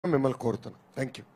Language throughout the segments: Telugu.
మిమ్మల్ని కోరుతున్నా. Thank you.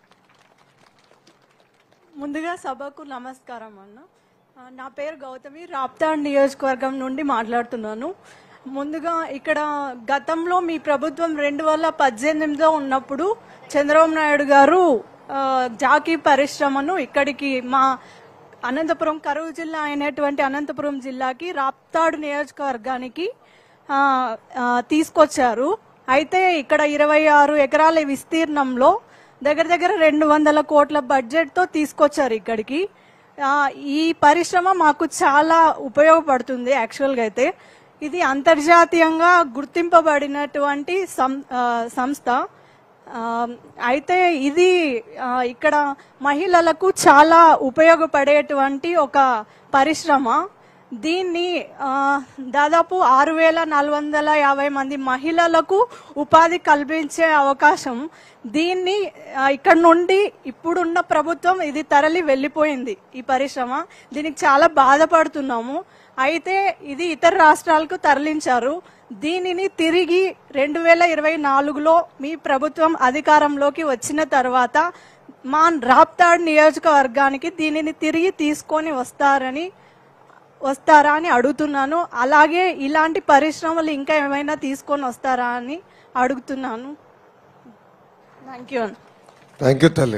ముందుగా సభకు నమస్కారం అన్న. నా పేరు గౌతమి, రాప్తాడ్ నియోజకవర్గం నుండి మాట్లాడుతున్నాను. ముందుగా ఇక్కడ గతంలో మీ ప్రభుత్వం 2018లో ఉన్నప్పుడు చంద్రబాబు నాయుడు గారు జాకీ పరిశ్రమను ఇక్కడికి మా అనంతపురం కరువు జిల్లా అయినటువంటి అనంతపురం జిల్లాకి రాప్తాడు నియోజకవర్గానికి తీసుకొచ్చారు. అయితే ఇక్కడ 26 ఎకరాల విస్తీర్ణంలో దగ్గర దగ్గర 200 కోట్ల బడ్జెట్తో తీసుకొచ్చారు ఇక్కడికి. ఈ పరిశ్రమ మాకు చాలా ఉపయోగపడుతుంది. యాక్చువల్గా అయితే ఇది అంతర్జాతీయంగా గుర్తింపబడినటువంటి సంస్థ. అయితే ఇది ఇక్కడ మహిళలకు చాలా ఉపయోగపడేటువంటి ఒక పరిశ్రమ. దీన్ని దాదాపు 6450 మంది మహిళలకు ఉపాధి కల్పించే అవకాశం. దీన్ని ఇక్కడ నుండి ఇప్పుడున్న ప్రభుత్వం ఇది తరలి వెళ్ళిపోయింది ఈ పరిశ్రమ. దీనికి చాలా బాధపడుతున్నాము. అయితే ఇది ఇతర రాష్ట్రాలకు తరలించారు. దీనిని తిరిగి 2024లో మీ ప్రభుత్వం అధికారంలోకి వచ్చిన తర్వాత మా రాప్తాడ్ నియోజకవర్గానికి దీనిని తిరిగి తీసుకొని వస్తారా అని అడుగుతున్నాను. అలాగే ఇలాంటి పరిశ్రమలు ఇంకా ఏమైనా తీసుకొని వస్తారా అని అడుగుతున్నాను. Thank you. థ్యాంక్ యూ తల్లి.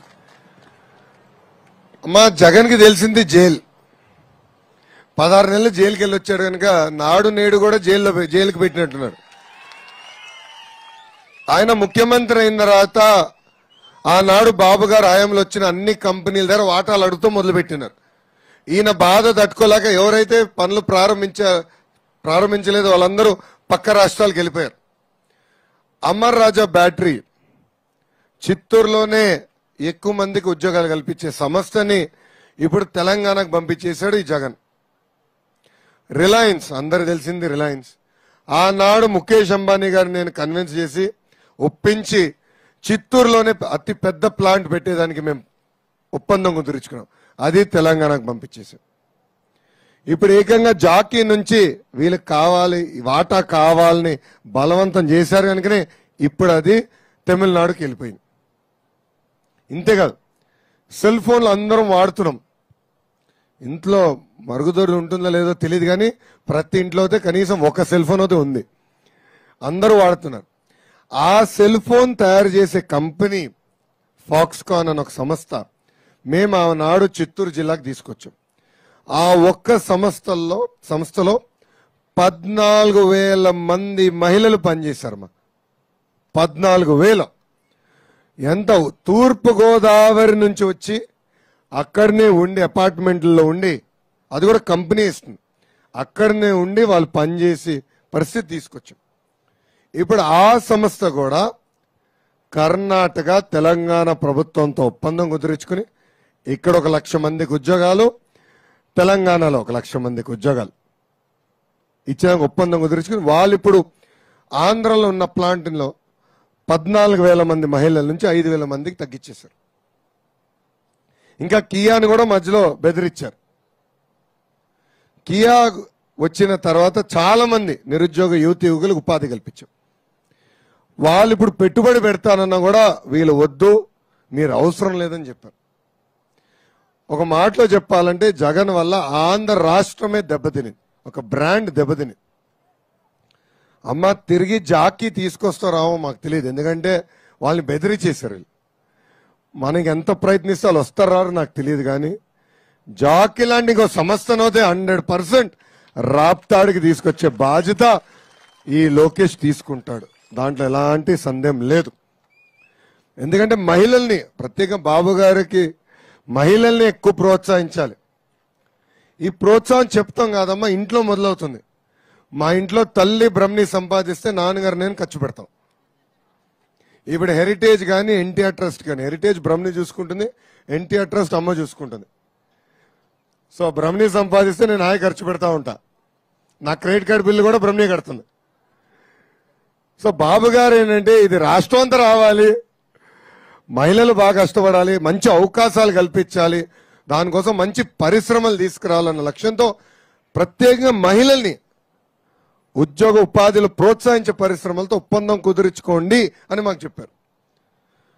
అమ్మా, జగన్కి తెలిసింది జైలు. 16 నెలలు జైలుకి వెళ్ళి వచ్చాడు కనుక నాడు నేడు కూడా జైలుకి పెట్టినట్టున్నాడు. ఆయన ముఖ్యమంత్రి అయిన తర్వాత ఆనాడు బాబు గారు హయాంలో వచ్చిన అన్ని కంపెనీల దగ్గర వాటాలు అడుగుతూ మొదలుపెట్టినారు. ఈయన బాధ తట్టుకోలేక ఎవరైతే పనులు ప్రారంభించలేదో వాళ్ళందరూ పక్క రాష్ట్రాలకు వెళ్ళిపోయారు. అమర్ రాజా బ్యాటరీ చిత్తూరులోనే ఎక్కువ మందికి ఉద్యోగాలు కల్పించే సంస్థని ఇప్పుడు తెలంగాణకు పంపించేశాడు ఈ జగన్. రిలయన్స్, అందరు తెలిసింది రిలయన్స్. ఆనాడు ముఖేష్ అంబానీ గారిని నేను కన్విన్స్ చేసి ఒప్పించి చిత్తూరులోనే అతి పెద్ద ప్లాంట్ పెట్టేదానికి మేము ఒప్పందం కుదుర్చుకున్నాం. అది తెలంగాణకు పంపించేసాం. ఇప్పుడు ఏకంగా జాకీ నుంచి వీళ్ళకి కావాలి, వాటా కావాలని బలవంతం చేశారు కనుకనే ఇప్పుడు అది తమిళనాడుకి వెళ్ళిపోయింది. ఇంతేకాదు, సెల్ ఫోన్లు అందరం వాడుతున్నాం. ఇంట్లో మరుగుదొడ్డి ఉంటుందో లేదో తెలియదు కానీ ప్రతి ఇంట్లో అయితే కనీసం ఒక సెల్ ఫోన్ అయితే ఉంది, అందరూ వాడుతున్నారు. ఆ సెల్ ఫోన్ తయారు చేసే కంపెనీ ఫాక్స్కాన్ అని ఒక మేము ఆనాడు చిత్తూరు జిల్లాకు తీసుకొచ్చాం. ఆ ఒక్క సంస్థలో 14,000 మంది మహిళలు పనిచేశారు. 14,000. ఎంత తూర్పు గోదావరి నుంచి వచ్చి అక్కడనే ఉండి అపార్ట్మెంట్లలో ఉండి, అది కూడా కంపెనీ ఇస్తుంది, అక్కడనే ఉండి వాళ్ళు పనిచేసి పరిస్థితి తీసుకొచ్చాం. ఇప్పుడు ఆ సంస్థ కూడా కర్ణాటక తెలంగాణ ప్రభుత్వంతో ఒప్పందం కుదుర్చుకుని ఇక్కడ 1,00,000 మందికి ఉద్యోగాలు, తెలంగాణలో 1,00,000 మందికి ఉద్యోగాలు ఇచ్చిన ఒప్పందం కుదుర్చుకుని వాళ్ళు ఇప్పుడు ఆంధ్రలో ఉన్న ప్లాంట్లో 14,000 మంది మహిళల నుంచి 5,000 మందికి తగ్గించేశారు. ఇంకా కియాని కూడా మధ్యలో బెదిరించారు. కియా వచ్చిన తర్వాత చాలా మంది నిరుద్యోగ యువకులకు ఉపాధి కల్పించాం. వాళ్ళు ఇప్పుడు పెట్టుబడి పెడతానన్నా కూడా వీళ్ళు వద్దు, మీరు అవసరం లేదని చెప్పారు. ఒక మాటలో చెప్పాలంటే జగన్ వల్ల ఆంధ్ర రాష్ట్రమే దెబ్బతినింది, ఒక బ్రాండ్ దెబ్బతినింది. అమ్మ, తిరిగి జాకీ తీసుకొస్తారామో మాకు తెలియదు, ఎందుకంటే వాళ్ళని బెదిరించేశారు. మనకి ఎంత ప్రయత్నిస్తే వాళ్ళు వస్తారో నాకు తెలియదు, కానీ జాకీ లాంటి ఇంకో సంస్థనైతే 100% రాప్తాడికి తీసుకొచ్చే బాధ్యత ఈ లోకేష్ తీసుకుంటాడు, దాంట్లో ఎలాంటి సందేహం లేదు. ఎందుకంటే మహిళల్ని, ప్రత్యేకంగా బాబు గారికి మహిళల్ని ఎక్కువ ప్రోత్సహించాలి. ఈ ప్రోత్సాహం చెప్తాం కాదమ్మా, ఇంట్లో మొదలవుతుంది. మా ఇంట్లో తల్లి బ్రహ్మని సంపాదిస్తే నాన్నగారు నేను ఖర్చు పెడతాం. ఇప్పుడు హెరిటేజ్ కానీ ఎన్టీఆర్ ట్రస్ట్ కానీ, హెరిటేజ్ బ్రహ్మని చూసుకుంటుంది, ఎన్టీఆర్ ట్రస్ట్ అమ్మ చూసుకుంటుంది. సో బ్రహ్మని సంపాదిస్తే నేను హాయి ఖర్చు పెడతా ఉంటా, నా క్రెడిట్ కార్డు బిల్లు కూడా బ్రహ్మని కడుతుంది. సో బాబు గారు ఏంటంటే ఇది రాష్ట్రం అంతా రావాలి, మహిళలు బాగా కష్టపడాలి, మంచి అవకాశాలు కల్పించాలి, దానికోసం మంచి పరిశ్రమలు తీసుకురావాలన్న లక్ష్యంతో ప్రత్యేకంగా మహిళల్ని ఉద్యోగ ఉపాధిలో ప్రోత్సహించే పరిశ్రమలతో ఒప్పందం కుదుర్చుకోండి అని మాకు చెప్పారు.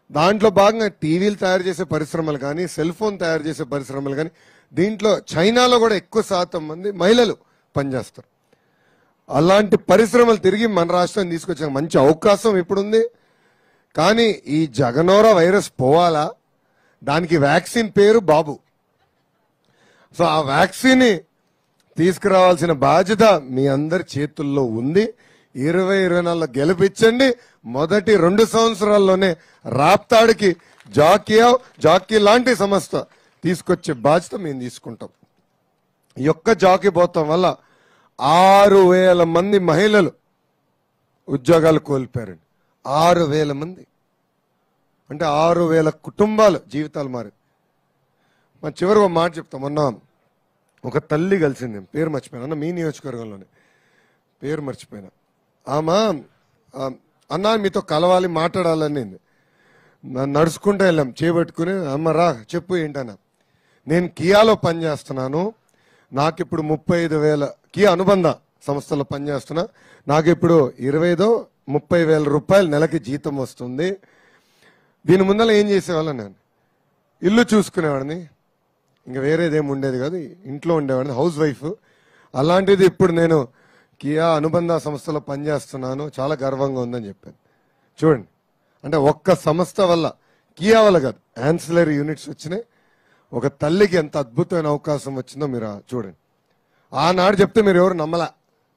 దాంట్లో భాగంగా టీవీలు తయారు చేసే పరిశ్రమలు కానీ సెల్ ఫోన్ తయారు చేసే పరిశ్రమలు కానీ దీంట్లో చైనాలో కూడా ఎక్కువ శాతం మంది మహిళలు పనిచేస్తారు. అలాంటి పరిశ్రమలు తిరిగి మన రాష్ట్రాన్ని తీసుకొచ్చే మంచి అవకాశం ఇప్పుడుంది. కానీ ఈ జగనోరా వైరస్ పోవాలా, దానికి వ్యాక్సిన్ పేరు బాబు. సో ఆ వ్యాక్సిన్ తీసుకురావాల్సిన బాధ్యత మీ అందరి చేతుల్లో ఉంది. 2024లో గెలిపించండి. మొదటి 2 సంవత్సరాల్లోనే రాప్తాడికి జాకీ లాంటి సంస్థ తీసుకొచ్చే బాధ్యత మేము తీసుకుంటాం. ఈ యొక్క జాకీ పోతాం వల్ల 6,000 మంది మహిళలు ఉద్యోగాలు కోల్పోయారండి. 6,000 మంది అంటే 6,000 కుటుంబాలు జీవితాలు మారి. మన చివరి ఒక మాట చెప్తాం. మొన్న ఒక తల్లి కలిసింది, పేరు మర్చిపోయినా, అన్న మీ నియోజకవర్గంలోనే, పేరు మర్చిపోయినా. ఆమె అన్నా మీతో కలవాలి మాట్లాడాలని నన్ను నడుచుకుంటూ వెళ్ళాం, చేపట్టుకుని అమ్మ రా చెప్పు ఏంటన్నా. నేను కియాలో పనిచేస్తున్నాను, నాకు ఇప్పుడు 35,000 కియా అనుబంధ సంస్థలో పనిచేస్తున్నా, నాకు ఇప్పుడు 25,000-30,000 రూపాయలు నెలకి జీతం వస్తుంది. దీని ముందర ఏం చేసేవాళ్ళని, నేను ఇల్లు చూసుకునేవాడిని, ఇంకా వేరేదేమి ఉండేది కాదు, ఇంట్లో ఉండేవాడిని, హౌస్ వైఫ్. అలాంటిది ఇప్పుడు నేను కియా అనుబంధ సంస్థలో పనిచేస్తున్నాను, చాలా గర్వంగా ఉందని చెప్పాను. చూడండి, అంటే ఒక్క సంస్థ వల్ల, కియా వల్ల కాదు, యాన్సిలరీ యూనిట్స్ వచ్చినాయి. ఒక తల్లికి ఎంత అద్భుతమైన అవకాశం వచ్చిందో మీరు చూడండి. ఆనాడు చెప్తే మీరు ఎవరు నమ్మలా.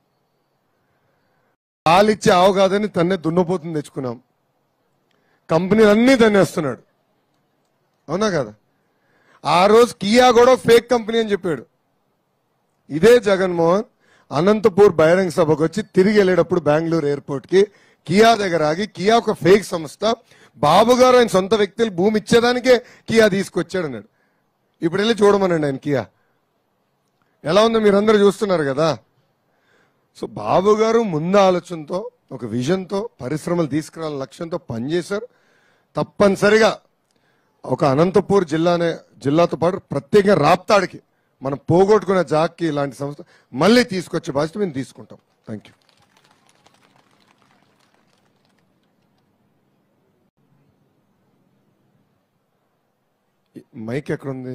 పాలిచ్చే ఆవు కాదని తన్నే దున్నపోతుంది తెచ్చుకున్నాం, కంపెనీలన్నీ తన్నేస్తున్నాడు, అవునా కదా. ఆ రోజు కియా కూడా ఫేక్ కంపెనీ అని చెప్పాడు. ఇదే జగన్మోహన్ అనంతపూర్ బహిరంగ సభకు వచ్చి తిరిగి వెళ్ళేటప్పుడు బెంగళూరు ఎయిర్పోర్ట్ కి కియా దగ్గర ఆగి, కియా ఒక ఫేక్ సంస్థ, బాబు గారు ఆయన సొంత వ్యక్తులు భూమి ఇచ్చేదానికే కియా తీసుకొచ్చాడు అన్నాడు. ఇప్పుడు వెళ్ళి చూడమనండి ఆయన కియా ఎలా ఉందో మీరందరూ చూస్తున్నారు కదా. సో బాబు గారు ముందు ఆలోచనతో, ఒక విజన్తో పరిశ్రమలు తీసుకురావాలని లక్ష్యంతో పనిచేశారు. తప్పనిసరిగా ఒక అనంతపూర్ జిల్లాతో పాటు ప్రత్యేకంగా రాప్తాడికి మనం పోగొట్టుకున్న జాక్కి ఇలాంటి సంస్థ మళ్ళీ తీసుకొచ్చే బాధ్యత మేము తీసుకుంటాం. Thank you. మైక్ ఎక్కడుంది?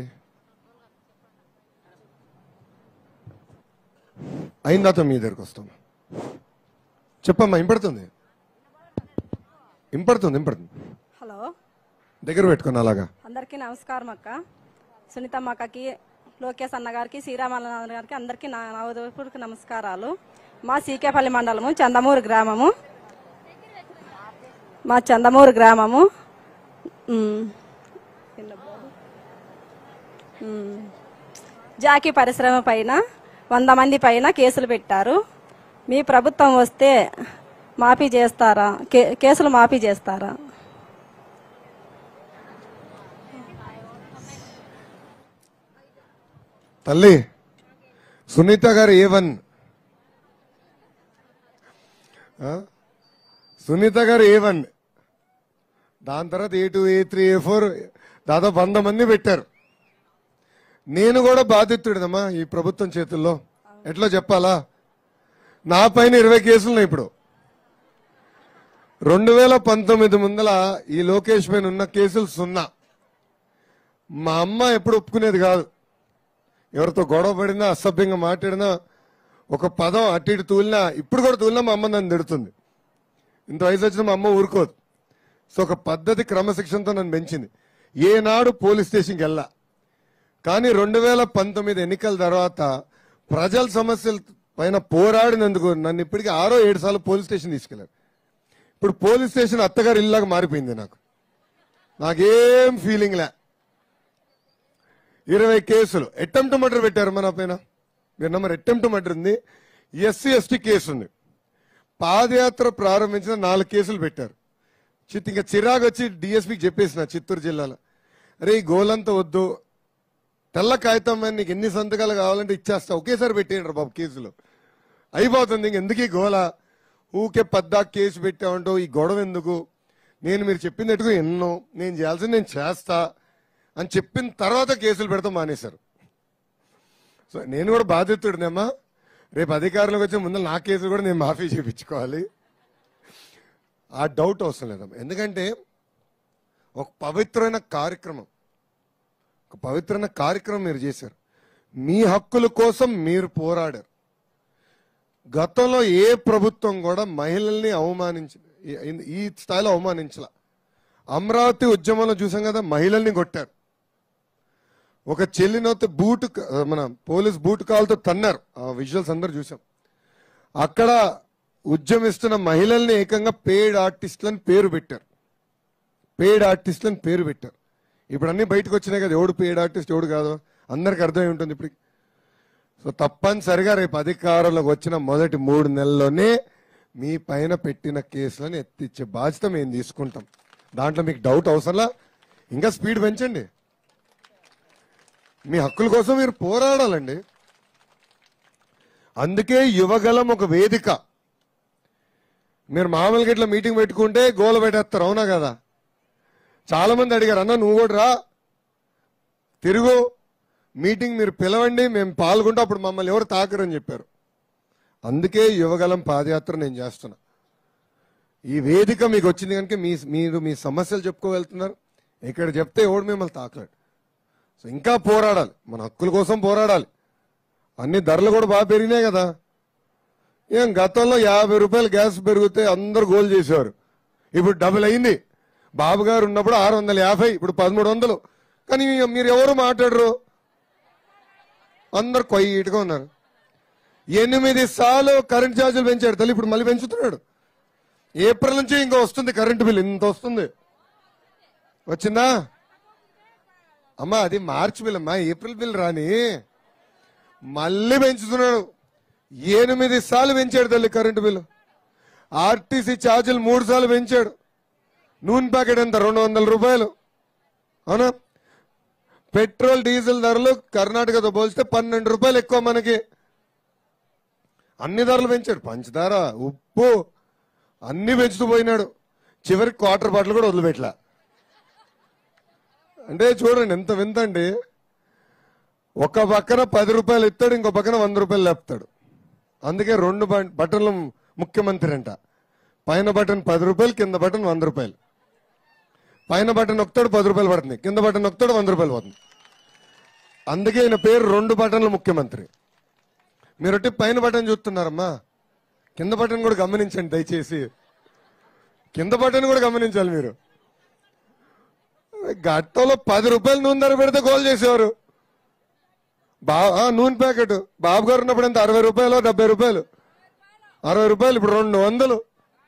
అయిన తర్వాత మీ దగ్గరకు వస్తాం. చెప్పమ్మా, ఇంపడుతుంది. హలో, దగ్గర పెట్టుకుని అలాగా. అందరికీ నమస్కారం అక్క. సునీతమ్మ అక్కకి, లోకేష్ అన్న గారికి, శ్రీరామన్న గారికి అందరికీ నా హృదయపూర్వక నమస్కారాలు. మా సీకేపల్లి మండలము చందమూరు గ్రామము. జాకీ పరిశ్రమ పైన 100 మంది పైన కేసులు పెట్టారు. మీ ప్రభుత్వం వస్తే మాఫీ చేస్తారా? కేసులు మాఫీ చేస్తారా? తల్లి సునీత గారు A1, సునీత గారు A1, దాని తర్వాత A2, A3, A4 దాదాపు 100 మంది పెట్టారు. నేను కూడా బాధితుడిదమ్మా ఈ ప్రభుత్వం చేతుల్లో. ఎట్లా చెప్పాలా, నా పైన 20 కేసులున్నాయి. ఇప్పుడు 2019 ముందల ఈ లోకేష్ పైన ఉన్న కేసులు 0. మా అమ్మ ఎప్పుడు ఒప్పుకునేది కాదు. ఎవరితో గొడవ పడినా, అసభ్యంగా మాట్లాడినా, ఒక పదం అటు ఇటు తూలినా, ఇప్పుడు కూడా తూలినా మా అమ్మ నన్ను తిడుతుంది. ఇంత వయసు వచ్చిన మా అమ్మ ఊరుకోదు. సో ఒక పద్ధతి, క్రమశిక్షణతో నన్ను పెంచింది. ఏనాడు పోలీస్ స్టేషన్కి వెళ్ళా. కానీ 2019 ఎన్నికల తర్వాత ప్రజల సమస్యల పైన పోరాడినందుకు నన్ను ఇప్పటికీ 6-7 సార్లు పోలీస్ స్టేషన్ తీసుకెళ్లారు. ఇప్పుడు పోలీస్ స్టేషన్ అత్తగారి ఇల్లాగా మారిపోయింది. నాకేం ఫీలింగ్ లే. 20 కేసులు. అటెంప్ట్ మర్డర్ పెట్టారు మన పైన. మీరు నమ్మరు, అటెంప్ట్ మర్డర్ ఉంది, SC ST కేసు ఉంది. పాదయాత్ర ప్రారంభించిన 4 కేసులు పెట్టారు. ఇంకా చిరాకు వచ్చి DSPకి చెప్పేసిన చిత్తూరు జిల్లాలో, అరే ఈ గోలంతా వద్దు, తెల్ల కాగితం అని నీకు ఎన్ని సంతకాలు కావాలంటే ఇచ్చేస్తా, ఒకేసారి పెట్టేయండి బాబు కేసులు అయిపోతుంది, ఇంకెందుకు ఈ గోల, ఊకే పద్దా కేసు పెట్టామంటూ ఈ గొడవ ఎందుకు, నేను మీరు చెప్పినట్టుగా ఎన్నో, నేను చేయాల్సింది నేను చేస్తా అని చెప్పిన తర్వాత కేసులు పెడతాం మానేశారు. సో నేను కూడా బాధితుడినేమ్మా. రేపు అధికారులకు వచ్చే ముందు నా కేసులు కూడా నేను మాఫీ చేయించుకోవాలి. ఆ డౌట్ అవసరం లేదమ్మా. ఎందుకంటే ఒక పవిత్రమైన కార్యక్రమం మీరు చేశారు. మీ హక్కుల కోసం మీరు పోరాడారు. గతంలో ఏ ప్రభుత్వం కూడా మహిళల్ని ఈ స్థాయిలో అవమానించలా. అమరావతి ఉద్యమంలో చూసాం కదా, మహిళల్ని కొట్టారు. ఒక చెల్లినొత్త మన పోలీస్ బూట్ కాల్తో తన్నారు. ఆ విజువల్స్ అందరు చూసాం. అక్కడ ఉద్యమిస్తున్న మహిళల్ని ఏకంగా పెయిడ్ ఆర్టిస్టులని పేరు పెట్టారు. ఇప్పుడు అన్ని బయటకు వచ్చినాయి కదా, ఎవడు పెయిడ్ ఆర్టిస్ట్ ఎవడు కాదు అందరికి అర్థమై ఉంటుంది ఇప్పుడు. సో తప్పనిసరిగా రేపు అధికారంలోకి వచ్చిన మొదటి 3 నెలల్లోనే మీ పైన పెట్టిన కేసులను ఎత్తిచ్చే బాధ్యత మేము తీసుకుంటాం. దాంట్లో మీకు డౌట్ అవసరంలా. ఇంకా స్పీడ్ పెంచండి. మీ హక్కుల కోసం మీరు పోరాడాలండి. అందుకే యువగలం ఒక వేదిక. మీరు మామూలుగా ఇట్లా మీటింగ్ పెట్టుకుంటే గోల పెట్టేస్తారు, అవునా కదా? చాలా మంది అడిగారు, అన్న నువ్వు కూడా రా, తిరుగు మీటింగ్ మీరు పిలవండి, మేము పాల్గొంటాం, అప్పుడు మమ్మల్ని ఎవరు తాకరని చెప్పారు. అందుకే యువగలం పాదయాత్ర నేను చేస్తున్నా. ఈ వేదిక మీకు వచ్చింది కనుక మీరు మీ సమస్యలు చెప్పుకోగలుగుతున్నారు. ఇక్కడ చెప్తే ఎవడు మిమ్మల్ని తాకలేడు. సో ఇంకా పోరాడాలి, మన హక్కుల కోసం పోరాడాలి. అన్ని ధరలు కూడా బాగా పెరిగినాయి కదా. ఏం గతంలో 50 రూపాయలు గ్యాస్ పెరిగితే అందరు గోల్ చేసేవారు. ఇప్పుడు డబుల్ అయింది. బాబు గారు ఉన్నప్పుడు 650, ఇప్పుడు 1300. కానీ మీరు ఎవరు మాట్లాడరు, అందరు కొయ్యిగా ఉన్నారు. 8 సార్లు కరెంట్ ఛార్జీలు పెంచాడు తల్లి, ఇప్పుడు మళ్ళీ పెంచుతున్నాడు. ఏప్రిల్ నుంచి ఇంకా వస్తుంది కరెంటు బిల్, ఇంత వస్తుంది. వచ్చిందా అమ్మా? అది మార్చి బిల్ అమ్మా, ఏప్రిల్ బిల్ రాని మళ్ళీ పెంచుతున్నాడు. 8 సార్లు పెంచాడు తల్లి కరెంటు బిల్లు. ఆర్టీసీ ఛార్జీలు 3 సార్లు పెంచాడు. నూనె ప్యాకెట్ ఎంత? 200 రూపాయలు, అవునా? పెట్రోల్ డీజిల్ ధరలు కర్ణాటకతో పోల్చితే 12 రూపాయలు ఎక్కువ మనకి. అన్ని ధరలు పెంచాడు. పంచదార, ఉప్పు అన్ని పెంచుతూ పోయినాడు. చివరికి క్వార్టర్ బాటిల్ కూడా వదిలిపెట్టలా. అంటే చూడండి ఎంత వింత అండి. ఒక పక్కన 10 రూపాయలు ఇస్తాడు, ఇంకో పక్కన 100 రూపాయలు లేపుతాడు. అందుకే 2 బటన్లు ముఖ్యమంత్రి అంట. పైన బటన్ 10 రూపాయలు, కింద బటన్ 100 రూపాయలు. పైన బటన్ నొక్కుతాడు 10 రూపాయలు పడుతుంది, కింద బటన్ నొక్కుతాడు 100 రూపాయలు పోతుంది. అందుకే ఈయన పేరు 2 బటన్ల ముఖ్యమంత్రి. మీరు పైన బటన్ చూస్తున్నారమ్మా, కింద బటన్ కూడా గమనించండి దయచేసి. కింద బటన్ కూడా గమనించాలి మీరు. గట్టలో 10 రూపాయలు నూనె ధర పెడితే గోల్ చేసేవారు. నూనె ప్యాకెట్ బాబు గారు ఉన్నప్పుడు ఎంత? 60 రూపాయలు, 70 రూపాయలు, 60 రూపాయలు, ఇప్పుడు 200.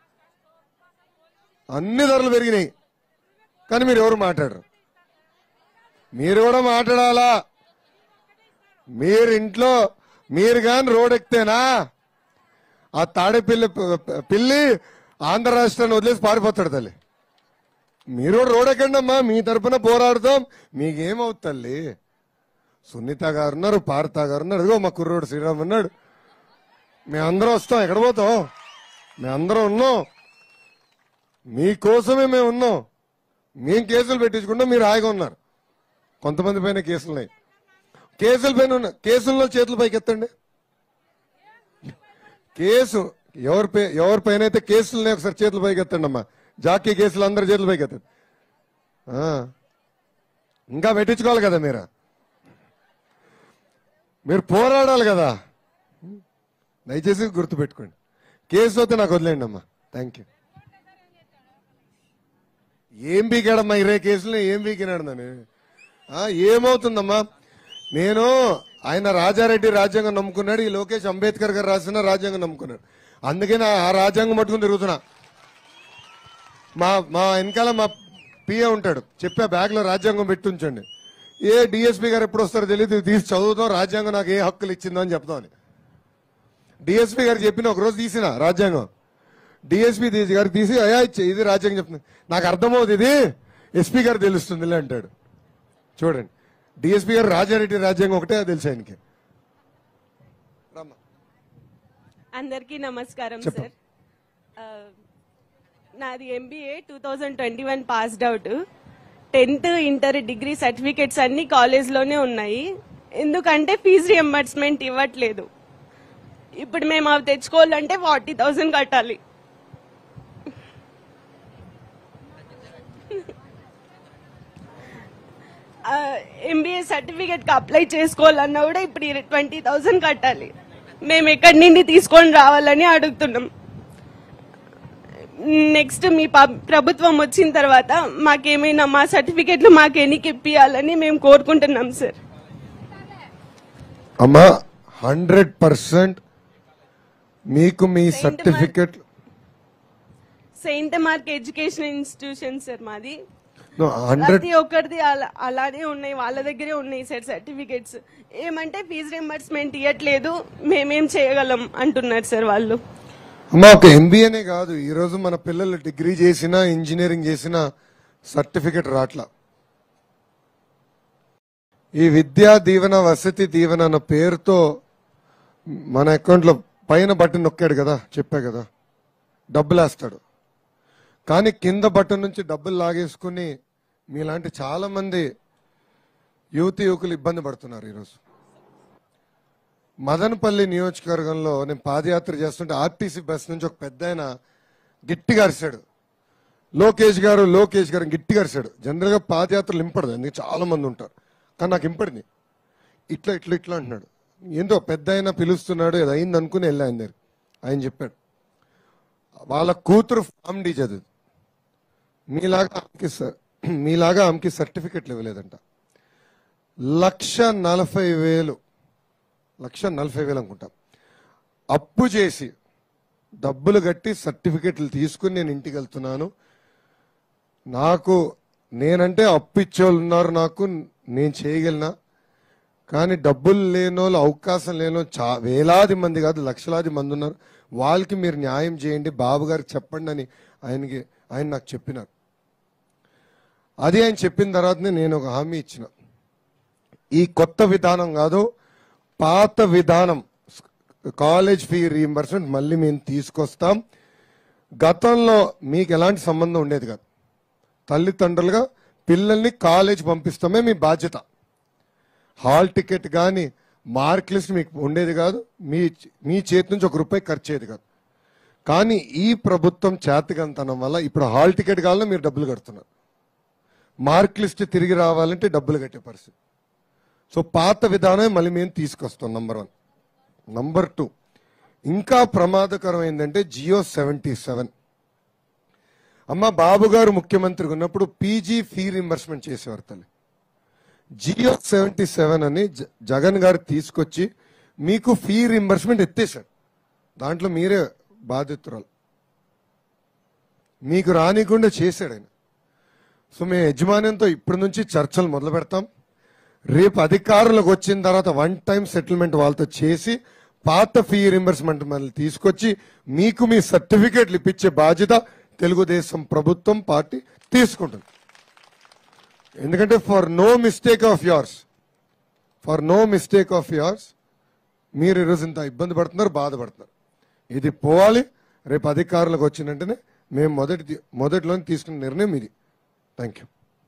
అన్ని ధరలు పెరిగినాయి. కానీ మీరు ఎవరు మాట్లాడరు. మీరు కూడా మాట్లాడాలా. మీరు ఇంట్లో మీరు కానీ రోడ్ ఎక్కితేనా ఆ పిల్లి ఆంధ్ర రాష్ట్రాన్ని వదిలేసి పారిపోతాడు తల్లి. మీరు కూడా రోడ్ ఎక్కండి అమ్మా, మీ తరఫున పోరాడతాం. మీకేమవుతుంది తల్లి? సునీత గారు ఉన్నారు, పార్త గారు ఉన్నారు, అదిగో మా కుర్రోడు శ్రీరామ్ ఉన్నాడు. మేమందరం వస్తాం. ఎక్కడ పోతాం? మేమందరం ఉన్నాం, మీకోసమే మేము ఉన్నాం. మేము కేసులు పెట్టించుకుంటాం, మీరు హాయిగా ఉన్నారు. కొంతమంది పైన కేసులున్నాయి. కేసుల్లో చేతులు పైకి ఎత్తండి. కేసు ఎవరిపైన అయితే కేసులున్నాయి ఒకసారి చేతులు పైకి ఎత్తండి అమ్మా. జాకీ కేసులు అందరు చేతులు పైకి ఎత్తండి. ఇంకా పెట్టించుకోవాలి కదా మీరు పోరాడాలి కదా. దయచేసి గుర్తుపెట్టుకోండి. కేసు అయితే నాకు వదిలేండి అమ్మా. Thank you. ఏం బీకాడమ్మా 20 కేసులు? ఏం బీకినాడు నన్ను? ఏమవుతుందమ్మా? నేను ఆయన రాజారెడ్డి రాజ్యాంగం నమ్ముకున్నాడు, ఈ లోకేష్ అంబేద్కర్ గారు రాసిన రాజ్యాంగం నమ్ముకున్నాడు. అందుకే నా ఆ రాజ్యాంగం పట్టుకుని తిరుగుతున్నా. మా వెనకాల మా పిఏ ఉంటాడు, చెప్పా బ్యాగ్ లో రాజ్యాంగం పెట్టి ఉంచండి. ఏ డిఎస్పీ గారు ఎప్పుడు వస్తారో తెలియదు, తీసి చదువుతాం, రాజ్యాంగం నాకు ఏ హక్కులు ఇచ్చిందో అని చెప్తామని. డిఎస్పీ గారు చెప్పిన ఒకరోజు తీసిన రాజ్యాంగం, డిఎస్పీ గారికి తీసి అయ్యా ఇది రాజ్యాంగం చెప్తుంది, నాకు అర్థమవుతుంది, ఇది ఎస్పీ గారు తెలుస్తుంది అంటాడు. చూడండి, డిఎస్పీ గారు రాజారెడ్డి రాజ్యాంగం ఒకటే తెలుసు ఆయనకి. అందరికీ నమస్కారం సార్. నాది MBA 2021 passed out. 10th inter degree certificates అన్ని కాలేజ్లోనే ఉన్నాయి. ఎందుకంటే ఫీజు రియంబర్స్మెంట్ ఇవ్వట్లేదు. ఇప్పుడు మేము అవి తెచ్చుకోవాలంటే 40,000 కట్టాలి. ఎంబీఏ సర్టిఫికేట్ కి అప్లై చేసుకోవాలన్నా కూడా ఇప్పుడు 20,000 కట్టాలి. మేము ఎక్కడి నుండి తీసుకొని రావాలని అడుగుతున్నాం. నెక్స్ట్ మీ ప్రభుత్వం వచ్చిన తర్వాత మాకేమైనా మా సర్టిఫికేట్లు మాకు ఎన్నికి ఇప్పియాలని మేము కోరుకుంటున్నాం సార్. అమ్మా 100% మీకు మీ certificate Saint Mark education institution sir మాది. 100 ప్రతి ఒక్కరిది అలానే ఉన్నాయి, వాళ్ళ దగ్గరే ఉన్నాయి సార్ సర్టిఫికేట్స్. ఏమంటే ఫీజు రింబర్స్మెంట్ ఇవ్వట్లేదు, మేమేం చేయగలం అంటున్నారు సార్ వాళ్ళు. అమ్మా ఒక ఎంబీఏనే కాదు, ఈ రోజు మన పిల్లలు డిగ్రీ చేసినా ఇంజనీరింగ్ చేసినా సర్టిఫికెట్ రాట్లా. ఈ విద్యా దీవెన వసతి దీవెన అన్న పేరుతో మన అకౌంట్లో పైన బటన్ నొక్కాడు కదా, చెప్పా కదా, డబ్బులు వేస్తాడు. కానీ కింద బటన్ నుంచి డబ్బులు లాగేసుకుని మీలాంటి చాలా మంది యువకులు ఇబ్బంది పడుతున్నారు. ఈరోజు మదనపల్లి నియోజకవర్గంలో నేను పాదయాత్ర చేస్తుంటే ఆర్టీసీ బస్ నుంచి ఒక పెద్ద ఆయన గట్టిగా అరిశాడు, లోకేష్ గారు గట్టిగా అరిశాడు. జనరల్గా పాదయాత్రలు ఇంపడదు, ఎందుకు చాలా మంది ఉంటారు, కానీ నాకు ఇంపడింది. ఇట్లా ఇట్లా ఇట్లా అంటున్నాడు. ఏంటో పెద్ద ఆయన పిలుస్తున్నాడు, అది అయింది అనుకుని వెళ్ళి ఆయన దగ్గర. ఆయన చెప్పాడు వాళ్ళ కూతురు ఫామ్ డి చదువు, మీలాగా ఆమెకి సర్టిఫికెట్లు ఇవ్వలేదంట. 1,40,000 అనుకుంటా అప్పు చేసి డబ్బులు కట్టి సర్టిఫికెట్లు తీసుకుని నేను ఇంటికి వెళ్తున్నాను. నేనంటే అప్పు ఇచ్చేవాళ్ళు ఉన్నారు, నేను చేయగలనా, కానీ డబ్బులు లేనోళ్ళు, అవకాశం లేనో వేలాది మంది కాదు లక్షలాది మంది ఉన్నారు. వాళ్ళకి మీరు న్యాయం చేయండి, బాబు గారికి చెప్పండి అని ఆయన నాకు చెప్పినారు. అది ఆయన చెప్పిన తర్వాతనే నేను ఒక హామీ ఇచ్చిన, ఈ కొత్త విధానం కాదు, పాత విధానం కాలేజ్ ఫీ రీయింబర్స్మెంట్ మళ్ళీ మేము తీసుకొస్తాం. గతంలో మీకు ఎలాంటి సంబంధం ఉండేది కాదు, తల్లిదండ్రులుగా పిల్లల్ని కాలేజ్ పంపిస్తామే మీ బాధ్యత. హాల్ టికెట్ కానీ మార్క్ లిస్ట్ మీకు ఉండేది కాదు, మీ చేతి నుంచి ₹1 ఖర్చు అయ్యేది కాదు. కానీ ఈ ప్రభుత్వం చేతకంతనం వల్ల ఇప్పుడు హాల్ టికెట్ కావాలన్నా మీరు డబ్బులు కడుతున్నారు, మార్క్ లిస్ట్ తిరిగి రావాలంటే డబ్బులు కట్టే పరిస్థితి. సో పాత విధానమే మళ్ళీ మేము తీసుకొస్తాం. నంబర్ 1. నంబర్ 2, ఇంకా ప్రమాదకరం ఏంటంటే జియో 77. అమ్మ బాబు గారు ముఖ్యమంత్రిగా ఉన్నప్పుడు పీజీ ఫీ రింబర్స్మెంట్ చేసేవారు తల్లి. జియో 77 అని జగన్ గారు తీసుకొచ్చి మీకు ఫీ రింబర్స్మెంట్ ఎత్తేసాడు. దాంట్లో మీరే బాధితురాలు, మీకు రానికుండా చేశాడు ఆయన. సో మేము యజమాన్యంతో ఇప్పటి నుంచి చర్చలు మొదలు పెడతాం. రేపు అధికారులకు వచ్చిన తర్వాత 1 టైం సెటిల్మెంట్ వాళ్ళతో చేసి పాత ఫీ రింబర్స్మెంట్ మళ్ళీ తీసుకొచ్చి మీకు మీ సర్టిఫికేట్లు ఇప్పించే బాధ్యత తెలుగుదేశం ప్రభుత్వం పార్టీ తీసుకుంటుంది. ఎందుకంటే for no mistake of yours మీరు ఈరోజు ఇంత ఇబ్బంది పడుతున్నారు, బాధపడుతున్నారు. ఇది పోవాలి. రేపు అధికారులకు వచ్చిన వెంటనే మేము మొదటిలోని తీసుకున్న నిర్ణయం ఇది. Thank you.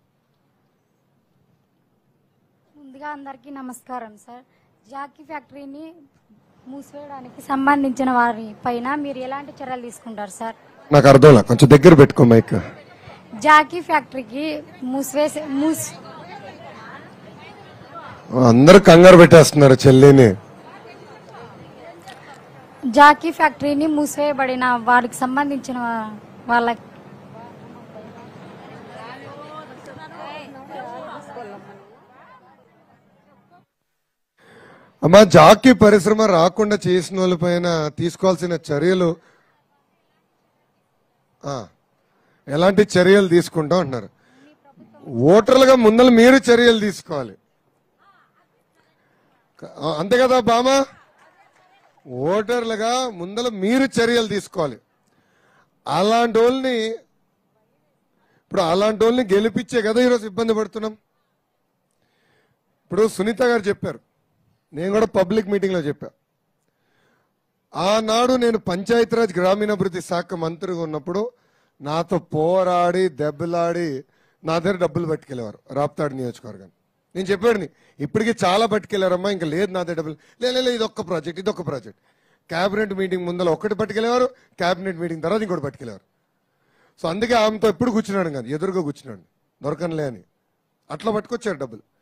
ముందుగా అందరికీ నమస్కారం సార్. జాకీ ఫ్యాక్టరీని మూసివేయడానికి సంబంధించిన వారి పైన మీరు ఎలాంటి చర్యలు తీసుకుంటారు సార్? నాకు అర్థంలా, కొంచెం దగ్గర పెట్టుకో మైక్. జాకీ ఫ్యాక్టరీకి అందరు కంగారు పెట్టేస్తున్నారు చెల్లిని. జాకీ ఫ్యాక్టరీని మూసివేయబడిన వారికి సంబంధించిన వాళ్ళకి అమ్మా జాకీ పరిశ్రమ రాకుండా చేసిన వాళ్ళ పైన తీసుకోవాల్సిన చర్యలు ఎలాంటి చర్యలు తీసుకుంటాం అంటున్నారు. ఓటర్లుగా ముందర మీరు చర్యలు తీసుకోవాలి, అంతే కదా బామా? ఓటర్లుగా ముందర మీరు చర్యలు తీసుకోవాలి. అలాంటి వాళ్ళని గెలిపించే కదా ఈరోజు ఇబ్బంది పడుతున్నాం. ఇప్పుడు సునీత గారు చెప్పారు, నేను కూడా పబ్లిక్ మీటింగ్లో చెప్పా. ఆనాడు నేను పంచాయతీరాజ్ గ్రామీణాభివృద్ధి శాఖ మంత్రిగా ఉన్నప్పుడు నాతో పోరాడి దెబ్బలాడి నా దగ్గర డబ్బులు పట్టుకెళ్ళేవారు రాప్తాడు నియోజకవర్గాన్ని. నేను చెప్పాడు ఇప్పటికీ చాలా పట్టుకెళ్లారమ్మా, ఇంకా లేదు నా దగ్గర డబ్బులు. లేదు ఇదొక్క ప్రాజెక్ట్. క్యాబినెట్ మీటింగ్ ముందర ఒకటి పట్టుకెళ్ళేవారు, క్యాబినెట్ మీటింగ్ తర్వాత ఇంకోటి పట్టుకెళ్ళేవారు. సో అందుకే ఆమెతో ఎప్పుడు కూర్చున్నాడు కాదు, ఎదురుగా కూర్చున్నాడు దొరకనులే అని. అట్లా పట్టుకొచ్చారు డబ్బులు.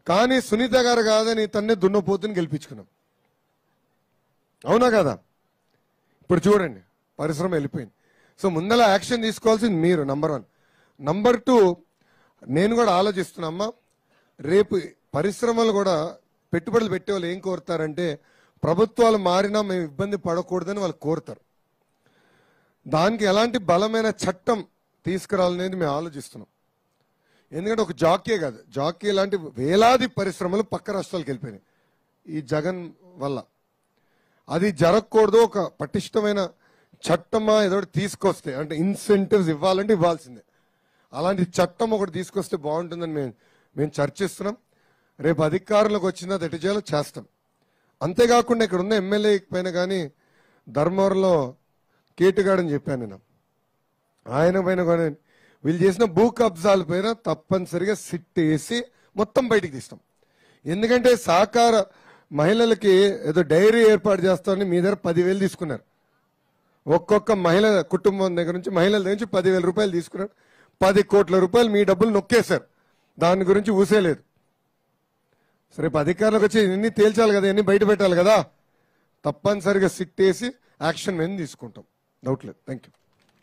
కానీ సునీత గారు కాదని తన్నే దున్నపోతుని గెలిపించుకున్నాం. అవునా కదా? ఇప్పుడు చూడండి పరిశ్రమ వెళ్ళిపోయింది. సో ముందల యాక్షన్ తీసుకోవాల్సింది మీరు, నంబర్ 1. నంబర్ 2, నేను కూడా ఆలోచిస్తున్నామ్మా, రేపు పరిశ్రమలు కూడా పెట్టుబడులు పెట్టే వాళ్ళు ఏం కోరుతారంటే ప్రభుత్వాలు మారినా మేము ఇబ్బంది పడకూడదని వాళ్ళు కోరుతారు. దానికి ఎలాంటి బలమైన చట్టం తీసుకురావాలనేది మేము ఆలోచిస్తున్నాం. ఎందుకంటే ఒక జాకీ కాదు, జాకీ లాంటి వేలాది పరిశ్రమలు పక్క రాష్ట్రాలకు వెళ్ళిపోయినాయి ఈ జగన్ వల్ల. అది జరగకూడదు. ఒక పటిష్టమైన చట్టమా ఏదో తీసుకొస్తే, అంటే ఇన్సెంటివ్స్ ఇవ్వాలంటే ఇవ్వాల్సిందే, అలాంటి చట్టం ఒకటి తీసుకొస్తే బాగుంటుందని మేము చర్చిస్తున్నాం. రేపు అధికారంలోకి వచ్చినా ఎటు చేయాలో చేస్తాం. అంతేకాకుండా ఇక్కడ ఉన్న ఎమ్మెల్యే పైన కానీ ధర్మవరంలో కేటుగాడని చెప్పాను నేను, ఆయన పైన కానీ వీళ్ళు చేసిన భూ కబ్జాల పైన తప్పనిసరిగా సిట్ వేసి మొత్తం బయటికి తీస్తాం. ఎందుకంటే సహకార మహిళలకి ఏదో డైరీ ఏర్పాటు చేస్తామని మీ దగ్గర 10,000 తీసుకున్నారు. ఒక్కొక్క మహిళ కుటుంబం దగ్గర నుంచి, మహిళల దగ్గర నుంచి 10,000 రూపాయలు తీసుకున్నారు. 10 కోట్ల రూపాయలు మీ డబ్బులు నొక్కేశారు. దాని గురించి ఊసేలేదు. సరే అధికారులకు వచ్చి ఇన్ని తేల్చాలి కదా, ఇన్ని బయట పెట్టాలి కదా, తప్పనిసరిగా సిట్ వేసి యాక్షన్ మేము తీసుకుంటాం. డౌట్ లేదు. Thank you.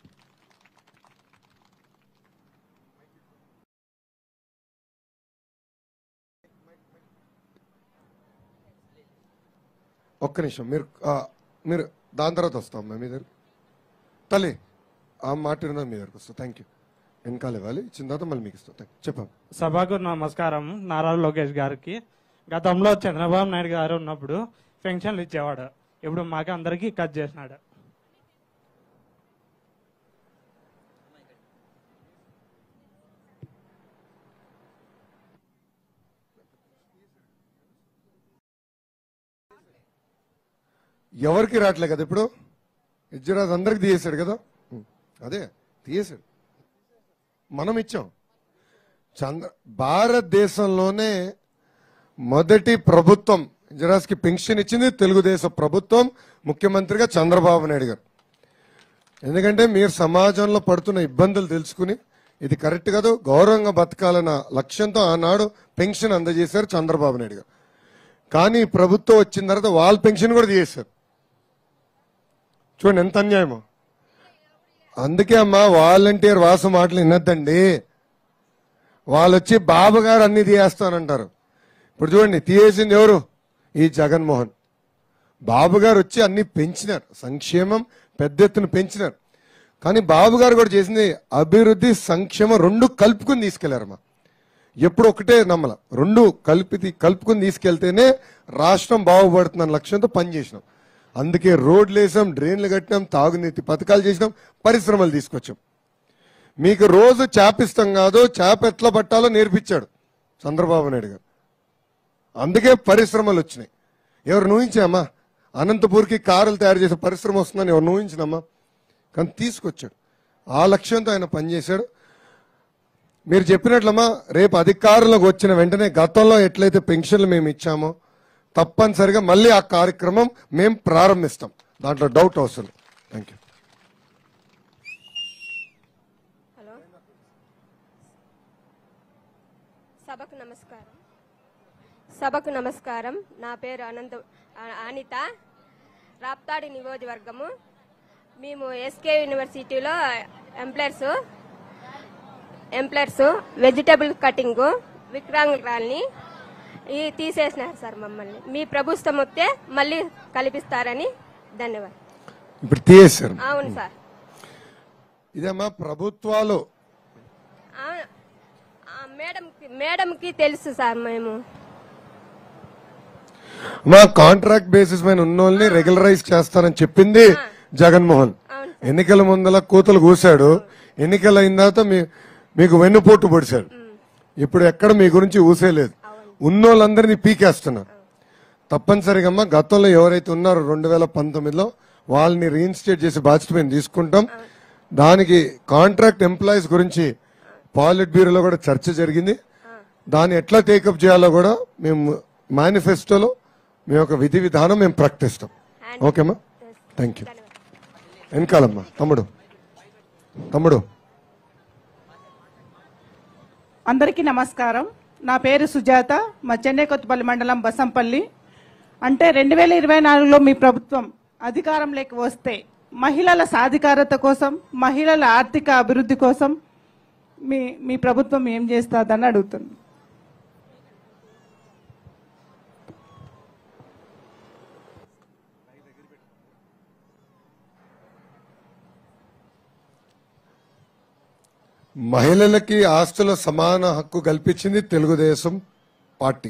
ఒక్క నిమిషం, మీరు దాని తర్వాత వస్తాం మీ దగ్గర. తల్లి ఆ మాట మీ దగ్గరకు వస్తాం. Thank you. వెనకాల ఇవ్వాలి, ఇచ్చిన తర్వాత మళ్ళీ మీకు ఇస్తాం. చెప్పాం. సభకు నమస్కారం. నారా లోకేష్ గారికి గతంలో చంద్రబాబు నాయుడు గారు ఉన్నప్పుడు పెన్షన్లు ఇచ్చేవాడు, ఇప్పుడు మాకు అందరికీ కట్ చేసినాడు. ఎవరికి రావట్లే కదా ఇప్పుడు, ఇజ్జరాజ్ అందరికి తీయేశాడు కదా, అదే తీయేశాడు, మనం ఇచ్చాం. భారతదేశంలోనే మొదటి ప్రభుత్వం ఇజ్జరాజ్కి పెన్షన్ ఇచ్చింది తెలుగుదేశం ప్రభుత్వం, ముఖ్యమంత్రిగా చంద్రబాబు నాయుడు గారు. ఎందుకంటే మీరు సమాజంలో పడుతున్న ఇబ్బందులు తెలుసుకుని ఇది కరెక్ట్ కాదు, గౌరవంగా బతకాలన్న లక్ష్యంతో ఆనాడు పెన్షన్ అందజేశారు చంద్రబాబు నాయుడు గారు. కానీ ప్రభుత్వం వచ్చిన తర్వాత వాళ్ళ పెన్షన్ కూడా తీసేశారు. చూడండి ఎంత అన్యాయమో. అందుకే అమ్మా వాలంటీర్ వాసు మాటలు వినొద్దండి. వాళ్ళు వచ్చి బాబు గారు అన్ని తీయేస్తానంటారు. ఇప్పుడు చూడండి తీయేసింది ఎవరు? ఈ జగన్మోహన్. బాబు గారు వచ్చి అన్ని పెంచినారు, సంక్షేమం పెద్ద ఎత్తున పెంచినారు. కానీ బాబు గారు కూడా చేసింది అభివృద్ధి సంక్షేమం రెండు కలుపుకుని తీసుకెళ్లారమ్మా. ఎప్పుడు ఒకటే నమ్మల, రెండు కలుపుకుని తీసుకెళ్తేనే రాష్ట్రం బాగుపడుతుందన్న లక్ష్యంతో పనిచేసినాం. అందుకే రోడ్లు వేసాం, డ్రైన్లు కట్టినాం, తాగునీతి పథకాలు చేసినాం, పరిశ్రమలు తీసుకొచ్చాం. మీకు రోజు చేపిస్తాం కాదు, చేప ఎట్లా పట్టాలో నేర్పించాడు చంద్రబాబు నాయుడు గారు. అందుకే పరిశ్రమలు వచ్చినాయి. ఎవరు ఊహించామా? అనంతపూర్కి కారులు తయారు చేసే పరిశ్రమ వస్తుందని ఎవరు ఊహించినమ్మా? కానీ తీసుకొచ్చాడు. ఆ లక్ష్యంతో ఆయన పనిచేశాడు. మీరు చెప్పినట్లమ్మా, రేపు అధికారంలోకి వచ్చిన వెంటనే గతంలో ఎట్లయితే పెన్షన్లు మేము ఇచ్చామో తప్పనిసరిగా మళ్ళీ ఆ కార్యక్రమం మేము ప్రారంభిస్తాం, దాంట్లో డౌట్ అవసరం. Thank you. హలో, సభకు నమస్కారం. నా పేరు అనిత, రాప్తాడి నియోజకవర్గము. మేము ఎస్కే యూనివర్సిటీలో ఎంప్లాయర్స్ వెజిటబుల్ కటింగ్ వికలాంగురాల్ని తీసేసినారు సార్. మమ్మల్ని మీ ప్రభుత్వం వస్తే మళ్ళీ కల్పిస్తారని ధన్యవాదాలు. ఇప్పుడు తీసేశారు. అవును సార్. ఇదేమా ప్రభుత్వాలు మేడంకి తెలుసు సార్. మేము మా కాంట్రాక్ట్ బేసిస్ పైన ఉన్న వాళ్ళని రెగ్యులరైజ్ చేస్తానని చెప్పింది జగన్మోహన్. ఎన్నికల ముందల కూతలు కూశాడు, ఎన్నికలు అయిన తర్వాత మీకు వెన్నుపోటు పొడిచాడు. ఇప్పుడు ఎక్కడ మీ గురించి ఊసేలేదు, ఉన్నోళ్ళందరినీ పీకేస్తున్నారు. తప్పనిసరిగా గతంలో ఎవరైతే ఉన్నారో 2019లో వాళ్ళని రీఇన్స్టేట్ చేసి బాధ్యత మేము తీసుకుంటాం. దానికి కాంట్రాక్ట్ ఎంప్లాయీస్ గురించి పాలిట్ బ్యూరోలో కూడా చర్చ జరిగింది. దాన్ని ఎట్లా టేకప్ చేయాలో కూడా మేము మేనిఫెస్టోలో మేము ఒక విధి విధానం మేము ప్రకటిస్తాం. ఓకేమ్మా, థ్యాంక్ యూ. వెనకాలమ్మా తమ్ముడు. అందరికీ నమస్కారం. నా పేరు సుజాత, మా చెన్నై కొత్తపల్లి మండలం బసంపల్లి. అంటే 2024లో మీ ప్రభుత్వం అధికారంలోకి వస్తే మహిళల సాధికారత కోసం, మహిళల ఆర్థిక అభివృద్ధి కోసం మీ ప్రభుత్వం ఏం చేస్తుందని అడుగుతున్నాను. మహిళలకి ఆస్తుల సమాన హక్కు కల్పించింది తెలుగుదేశం పార్టీ.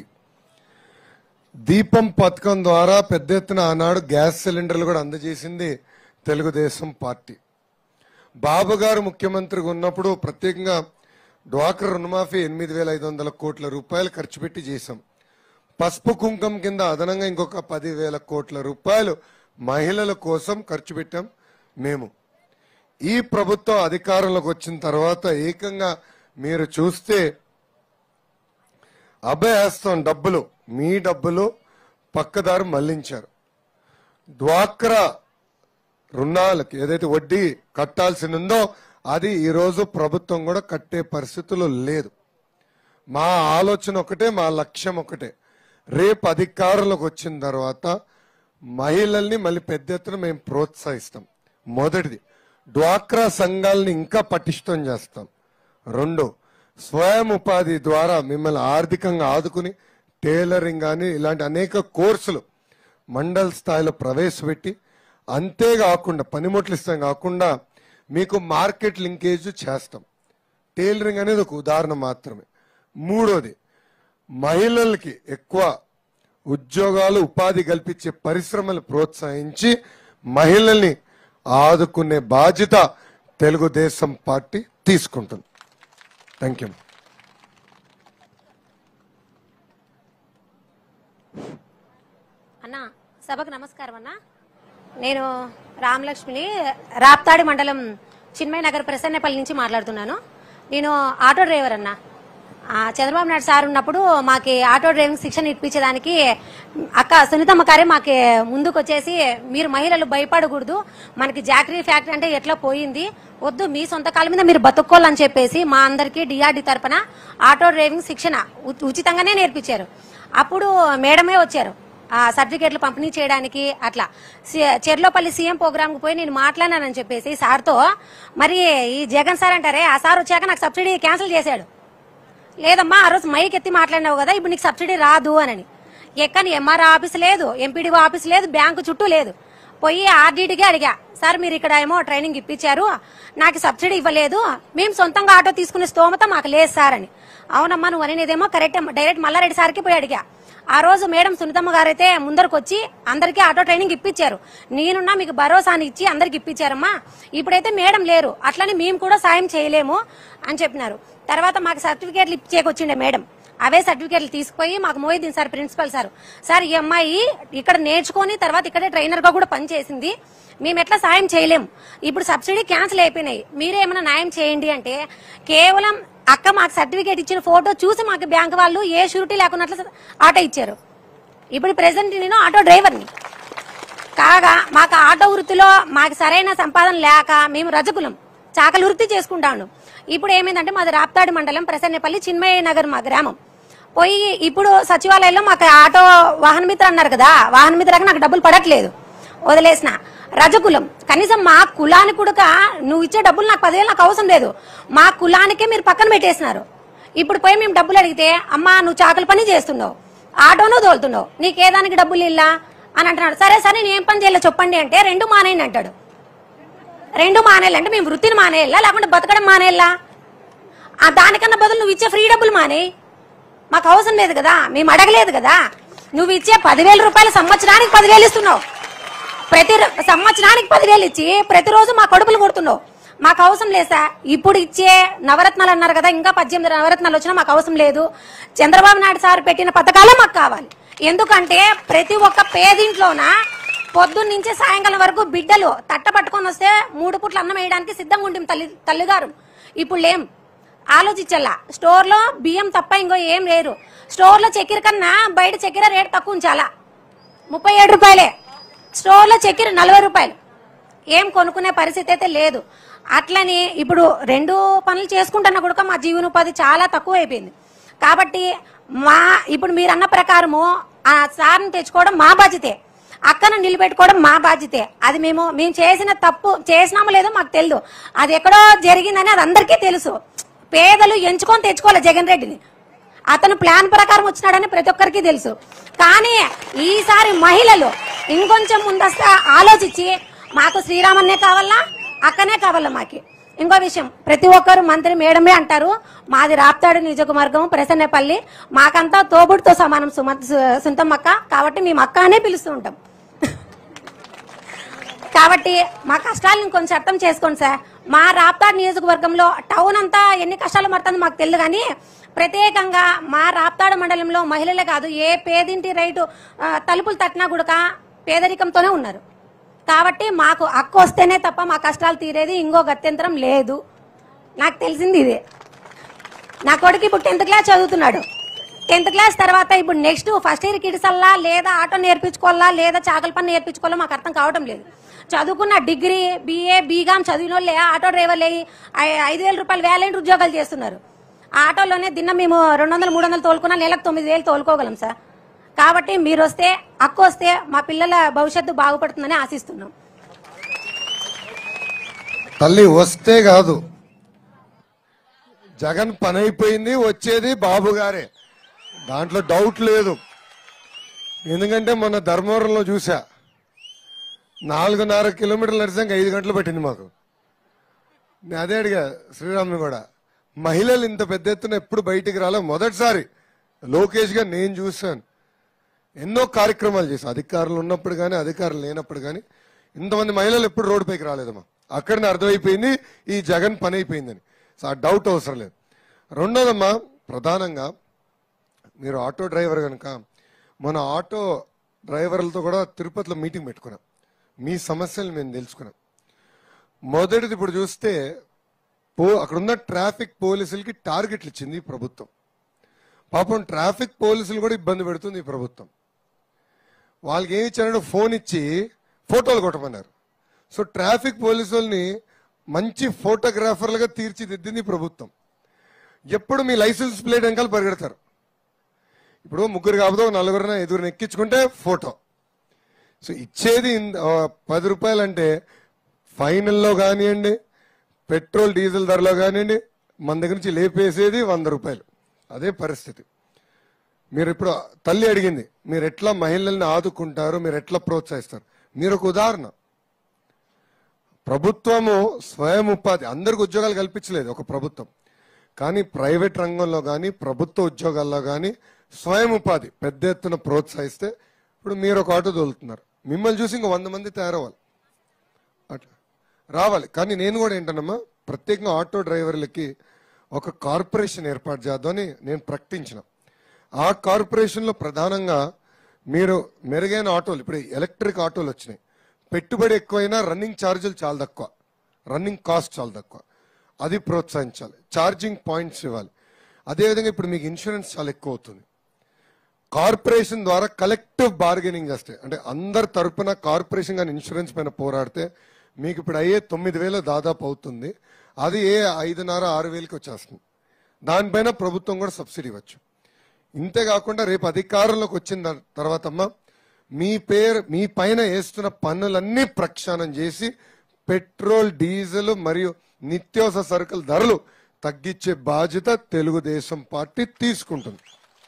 దీపం పథకం ద్వారా పెద్ద ఎత్తున ఆనాడు గ్యాస్ సిలిండర్లు కూడా అందజేసింది తెలుగుదేశం పార్టీ. బాబు గారు ముఖ్యమంత్రిగా ఉన్నప్పుడు ప్రత్యేకంగా డ్వాక్రా రుణమాఫీ 8,500 కోట్ల రూపాయలు ఖర్చు పెట్టి చేశాం. పసుపు కుంకం కింద అదనంగా ఇంకొక 10,000 కోట్ల రూపాయలు మహిళల కోసం ఖర్చు పెట్టాం మేము. ఈ ప్రభుత్వం అధికారంలోకి వచ్చిన తర్వాత ఏకంగా మీరు చూస్తే అభయహస్తం డబ్బులు, మీ డబ్బులు పక్కదారు మళ్లించారు. డ్వాక్రా రుణాలకి ఏదైతే వడ్డీ కట్టాల్సి ఉందో అది ఈరోజు ప్రభుత్వం కూడా కట్టే పరిస్థితులు లేదు. మా ఆలోచన ఒకటే, మా లక్ష్యం ఒకటే, రేపు అధికారంలోకి వచ్చిన తర్వాత మహిళల్ని మళ్ళీ పెద్ద ఎత్తున మేము ప్రోత్సహిస్తాం. మొదటిది, డ్వాక్రా సంఘాలని ఇంకా పటిష్టం చేస్తాం. 2, స్వయం ఉపాధి ద్వారా మిమ్మల్ని ఆర్థికంగా ఆదుకుని టైలరింగ్ కానీ ఇలాంటి అనేక కోర్సులు మండల స్థాయిలో ప్రవేశపెట్టి, అంతేకాకుండా పనిముట్లు ఇస్తాం కాకుండా మీకు మార్కెట్ లింకేజ్ చేస్తాం. టైలరింగ్ అనేది ఒక ఉదాహరణ మాత్రమే. 3వది, మహిళలకి ఎక్కువ ఉద్యోగాలు, ఉపాధి కల్పించే పరిశ్రమలు ప్రోత్సహించి మహిళల్ని ఆదుకునే బాధ్యత తెలుగుదేశం పార్టీ తీసుకుంటుంది. Thank you. అన్నా, సభకు నమస్కారం అన్నా. నేను రామలక్ష్మిని, రాప్తాడి మండలం చిన్మయ నగర్ ప్రసన్నపల్లి నుంచి మాట్లాడుతున్నాను. నేను ఆటో డ్రైవర్ అన్నా. చంద్రబాబు నాయుడు సార్ ఉన్నప్పుడు మాకి ఆటో డ్రైవింగ్ శిక్షణ ఇప్పించడానికి అక్క సునీతమ్మ గారే మాకి ముందుకు వచ్చేసి, మీరు మహిళలు భయపడకూడదు, మనకి జాకరీ ఫ్యాక్టరీ అంటే ఎట్లా పోయింది, వద్దు మీ సొంత కాళ్ళ మీద మీరు బతుక్కోవాలని చెప్పేసి మా అందరికి డిఆర్డి తరపున ఆటో డ్రైవింగ్ శిక్షణ ఉచితంగానే నేర్పించారు. అప్పుడు మేడమే వచ్చారు ఆ సర్టిఫికేట్లు పంపిణీ చేయడానికి. అట్లా చెర్లోపల్లి సీఎం ప్రోగ్రామ్ కు పోయి నేను మాట్లాడినానని చెప్పేసి సార్తో, మరి ఈ జగన్ సార్ అంటారే, ఆ సార్ వచ్చాక నాకు సబ్సిడీ క్యాన్సిల్ చేశాడు. లేదమ్మా, ఆ రోజు మైక్ ఎత్తి మాట్లాడినావు కదా, ఇప్పుడు నీకు సబ్సిడీ రాదు అని. ఎక్కని ఎంఆర్ఓ ఆఫీస్ లేదు, ఎంపీడీఓ ఆఫీస్ లేదు, బ్యాంకు చుట్టూ లేదు. పోయి ఆర్డీటీకి అడిగా, సార్ మీరు ఇక్కడ ఏమో ట్రైనింగ్ ఇప్పించారు, నాకు సబ్సిడీ ఇవ్వలేదు, మేము సొంతంగా ఆటో తీసుకునే స్తోమత మాకు లేదు సార్ అని. అవునమ్మా నువ్వు అనేదేమో కరెక్ట్. డైరెక్ట్ మల్లారెడ్డి సార్కి పోయి అడిగా. ఆ రోజు మేడం సునీతమ్మ గారైతే ముందరకు వచ్చి అందరికీ ఆటో ట్రైనింగ్ ఇప్పించారు. నేనున్నా మీకు భరోసాని ఇచ్చి అందరికి ఇప్పించారమ్మా. ఇప్పుడైతే మేడం లేరు, అట్లనే మేము కూడా సాయం చేయలేము అని చెప్పినారు. తర్వాత మాకు సర్టిఫికేట్లు ఇచ్చేకొచ్చిండే మేడం. అవే సర్టిఫికేట్లు తీసుకుపోయి మాకు మోయిద్దీన్ సార్, ప్రిన్సిపల్ సార్ ఈ అమ్మాయి ఇక్కడ నేర్చుకుని తర్వాత ఇక్కడే ట్రైనర్ గా కూడా పనిచేసింది, మేము ఎట్లా సాయం చేయలేము, ఇప్పుడు సబ్సిడీ క్యాన్సిల్ అయిపోయినాయి, మీరేమైనా న్యాయం చేయండి అంటే, కేవలం అక్క మాకు సర్టిఫికేట్ ఇచ్చిన ఫోటో చూసి మాకు బ్యాంక్ వాళ్ళు ఏ షూరిటీ లేకున్నట్లు ఆటో ఇచ్చారు. ఇప్పుడు ప్రెసెంట్ నేను ఆటో డ్రైవర్ని కాగా మాకు ఆటో వృత్తిలో మాకు సరైన సంపాదన లేక మేము రజకులం చాకలి వృత్తి చేసుకుంటాను. ఇప్పుడు ఏమైందంటే మాది రాప్తాడి మండలం ప్రసన్నపల్లి చిన్మయ నగర్ మా గ్రామం. పోయి ఇప్పుడు సచివాలయంలో మాకు ఆటో వాహన మిత్ర అన్నారు కదా, వాహన మిత్రకి నాకు డబ్బులు పడట్లేదు, వదిలేసిన. రజకులం, కనీసం మా కులానికి కూడా నువ్వు ఇచ్చే డబ్బులు నాకు 10,000 నాకు అవసరం లేదు, మా కులానికే మీరు పక్కన పెట్టేసినారు. ఇప్పుడు పోయి మేము డబ్బులు అడిగితే, అమ్మా నువ్వు చాకలి పని చేస్తున్నావు, ఆటోను తోలుతున్నావు, నీకేదానికి డబ్బులు ఇల్లా అని అంటున్నాడు. సరే సరే నేను ఏం పని చేయాలో చెప్పండి అంటే, 2 మానేయండి అంటాడు. 2 మానేయాలంటే మేము వృత్తిని మానేయాలా లేకుంటే బతకడం మానేయాలా? దానికన్నా బదులు నువ్వు ఇచ్చే ఫ్రీ డబ్బులు మానే, మాకు అవసరం లేదు కదా, మేము అడగలేదు కదా. నువ్వు ఇచ్చే 10,000 రూపాయలు సంవత్సరానికి 10,000 ఇస్తున్నావు, ప్రతి సంవత్సరానికి 10,000 ఇచ్చి ప్రతిరోజు మా కడుపులు కొడుతున్నావు, మాకు అవసరం లేదు సార్. ఇప్పుడు ఇచ్చే నవరత్నాలు అన్నారు కదా, ఇంకా 18 నవరత్నాలు వచ్చినా మాకు అవసరం లేదు. చంద్రబాబు నాయుడు సార్ పెట్టిన పథకాలే మాకు కావాలి. ఎందుకంటే ప్రతి ఒక్క పేదింట్లోన పొద్దున్న నుంచి సాయంకాలం వరకు బిడ్డలు తట్ట పట్టుకొని వస్తే 3 పూట్ల అన్నం వేయడానికి సిద్ధంగా ఉండి తల్లిగారు. ఇప్పుడు లేం, ఆలోచించల్లా. స్టోర్ లో బియ్యం తప్ప ఇంకో ఏం లేరు. స్టోర్ లో చక్కెర కన్నా బయట చక్కెర రేట్ తక్కువ ఉంచాలా, 37 రూపాయలే. స్టోర్ లో చక్కెర 40 రూపాయలు. ఏం కొనుక్కునే పరిస్థితి అయితే లేదు. అట్లని ఇప్పుడు 2 పనులు చేసుకుంటున్నా కూడా మా జీవనోపాధి చాలా తక్కువ అయిపోయింది. కాబట్టి ఇప్పుడు మీరు అన్న ప్రకారము ఆ సార్ని తెచ్చుకోవడం మా బాధ్యతే, అక్కను నిలబెట్టుకోవడం మా బాధ్యతే. అది మేము చేసిన తప్పు చేసినామో లేదో మాకు తెలియదు, అది ఎక్కడో జరిగిందని అది అందరికీ తెలుసు. పేదలు ఎంచుకొని తెచ్చుకోవాలి జగన్ రెడ్డిని, అతను ప్లాన్ ప్రకారం వచ్చినాడని ప్రతి ఒక్కరికి తెలుసు. కానీ ఈసారి మహిళలు ఇంకొంచెం ముందస్తు ఆలోచించి మాకు శ్రీరామన్నే కావాలా, అక్కనే కావాలా. మాకి ఇంకో విషయం, ప్రతి ఒక్కరు మంత్రి మేడమే అంటారు, మాది రాప్తాడు నియోజకవర్గం ప్రసన్నపల్లి, మాకంతా తోబుడితో సమానం సుంతమ్మక్క, కాబట్టి మేము అక్క అనే పిలుస్తూ ఉంటాం. కాబట్టి మా కష్టాలను ఇంకొంచెం అర్థం చేసుకోండి సార్. మా రాప్తాడు నియోజకవర్గంలో టౌన్ అంతా ఎన్ని కష్టాలు పడుతుందో మాకు తెలియదు, కానీ ప్రత్యేకంగా మా రాప్తాడు మండలంలో మహిళలే కాదు, ఏ పేదింటి రైతు తలుపులు తట్టినా కూడా పేదరికంతోనే ఉన్నారు. కాబట్టి మాకు హక్కు వస్తేనే తప్ప మా కష్టాలు తీరేది ఇంకో గత్యంతరం లేదు. నాకు తెలిసింది ఇదే. నా కొడుకు ఇప్పుడు 10th క్లాస్ చదువుతున్నాడు. 10th క్లాస్ తర్వాత ఇప్పుడు నెక్స్ట్ ఫస్ట్ ఇయర్ కిడ్సల్లా, లేదా ఆటో నేర్పించుకోవాలా, లేదా చాకల పని నేర్పించుకోవాలా మాకు అర్థం కావటం లేదు. చదువుకున్న డిగ్రీ BA BCom చదివిన వాళ్ళే ఆటో డ్రైవర్లు 5,000 రూపాయలు వ్యాలెంట్ ఉద్యోగాలు చేస్తున్నారు. ఆటోలోనే దిన్న మేము 200-300 తోలుకున్నా నెలకు 9,000 తోలుకోగలం సార్. కాబట్టి మీరు వస్తే, హక్కు వస్తే మా పిల్లల భవిష్యత్తు బాగుపడుతుందని ఆశిస్తున్నాం. తల్లి వస్తే కాదు, జగన్ పని అయిపోయింది, వచ్చేది బాబు గారే, దాంట్లో డౌట్ లేదు. ఎందుకంటే మొన్న ధర్మవరంలో చూసా, 4.5 కిలోమీటర్లు నడిచాక 5 గంటలు పట్టింది మాకు. నేను అదే అడిగా శ్రీరామ్ని కూడా, మహిళలు ఇంత పెద్ద ఎత్తున ఎప్పుడు బయటికి రాలే, మొదటిసారి లోకేష్ గా నేను చూశాను. ఎన్నో కార్యక్రమాలు చేశాను, అధికారులు ఉన్నప్పుడు కానీ అధికారులు లేనప్పుడు కానీ ఇంతమంది మహిళలు ఎప్పుడు రోడ్డుపైకి రాలేదమ్మా. అక్కడనే అర్థమైపోయింది ఈ జగన్ పని అయిపోయిందని. సో ఆ డౌట్ అవసరం లేదు. రెండోదమ్మా, ప్రధానంగా మీరు ఆటో డ్రైవర్ కనుక, మన ఆటో డ్రైవర్లతో కూడా తిరుపతిలో మీటింగ్ పెట్టుకున్నాం, మీ సమస్యలు మేము తెలుసుకున్నాం. మొదటిది ఇప్పుడు చూస్తే అక్కడున్న ట్రాఫిక్ పోలీసులకి టార్గెట్లు ఇచ్చింది ఈ ప్రభుత్వం. పాపం ట్రాఫిక్ పోలీసులు కూడా ఇబ్బంది పెడుతుంది ఈ ప్రభుత్వం. వాళ్ళకి ఏమి ఇచ్చారంటే ఫోన్ ఇచ్చి ఫోటోలు కొట్టమన్నారు. సో ట్రాఫిక్ పోలీసుల్ని మంచి ఫోటోగ్రాఫర్లుగా తీర్చిదిద్దింది ఈ ప్రభుత్వం. ఎప్పుడు మీ లైసెన్స్ ప్లేట్ వెనకాల పరిగెడతారు. ఇప్పుడు 3 కాకపోతే 4 5 ఎక్కించుకుంటే ఫోటో. సో ఇచ్చేది 10 రూపాయలు అంటే ఫైనల్లో కానివ్వండి, పెట్రోల్ డీజిల్ ధరలో కానివ్వండి, మన దగ్గర నుంచి లేపేసేది 100 రూపాయలు. అదే పరిస్థితి. మీరు ఇప్పుడు తల్లి అడిగింది, మీరు ఎట్లా మహిళల్ని ఆదుకుంటారు, మీరు ఎట్లా ప్రోత్సహిస్తారు. మీరు ఒక ఉదాహరణ. ప్రభుత్వము స్వయం ఉపాధి అందరికి ఉద్యోగాలు కల్పించలేదు ఒక ప్రభుత్వం, కానీ ప్రైవేట్ రంగంలో కానీ ప్రభుత్వ ఉద్యోగాల్లో కానీ స్వయం ఉపాధి పెద్ద ఎత్తున ప్రోత్సహిస్తే, ఇప్పుడు మీరు ఒక ఆటో తోలుతున్నారు, మిమ్మల్ని చూసి ఇంకో 100 మంది తయారవ్వాలి, అట్లా రావాలి. కానీ నేను కూడా ఏంటన్నమ్మా, ప్రత్యేకంగా ఆటో డ్రైవర్లకి ఒక కార్పొరేషన్ ఏర్పాటు చేద్దామని నేను ప్రకటించిన. ఆ కార్పొరేషన్లో ప్రధానంగా మీరు మెరుగైన ఆటోలు, ఇప్పుడు ఎలక్ట్రిక్ ఆటోలు వచ్చినాయి, పెట్టుబడి ఎక్కువైనా రన్నింగ్ ఛార్జీలు చాలా తక్కువ, రన్నింగ్ కాస్ట్ చాలా తక్కువ, అది ప్రోత్సహించాలి. ఛార్జింగ్ పాయింట్స్ ఇవ్వాలి. అదేవిధంగా ఇప్పుడు మీకు ఇన్సూరెన్స్ చాలా ఎక్కువ అవుతుంది. కార్పొరేషన్ ద్వారా కలెక్టివ్ బార్గెనింగ్ చేస్తే, అంటే అందరి తరపున కార్పొరేషన్ కానీ ఇన్సూరెన్స్ పైన పోరాడితే మీకు ఇప్పుడు అయ్యే 9,000 దాదాపు అవుతుంది. అది 5,500-6,000కి వచ్చేస్తుంది. దానిపైన ప్రభుత్వం కూడా సబ్సిడీ ఇవ్వచ్చు. ఇంతేకాకుండా రేపు అధికారంలోకి వచ్చిన తర్వాత అమ్మా, మీ పైన వేస్తున్న పన్నులన్నీ ప్రక్షాళన చేసి పెట్రోల్ డీజిల్ మరియు నిత్యావసర సరుకుల ధరలు తగ్గించే బాధ్యత తెలుగుదేశం పార్టీ తీసుకుంటుంది.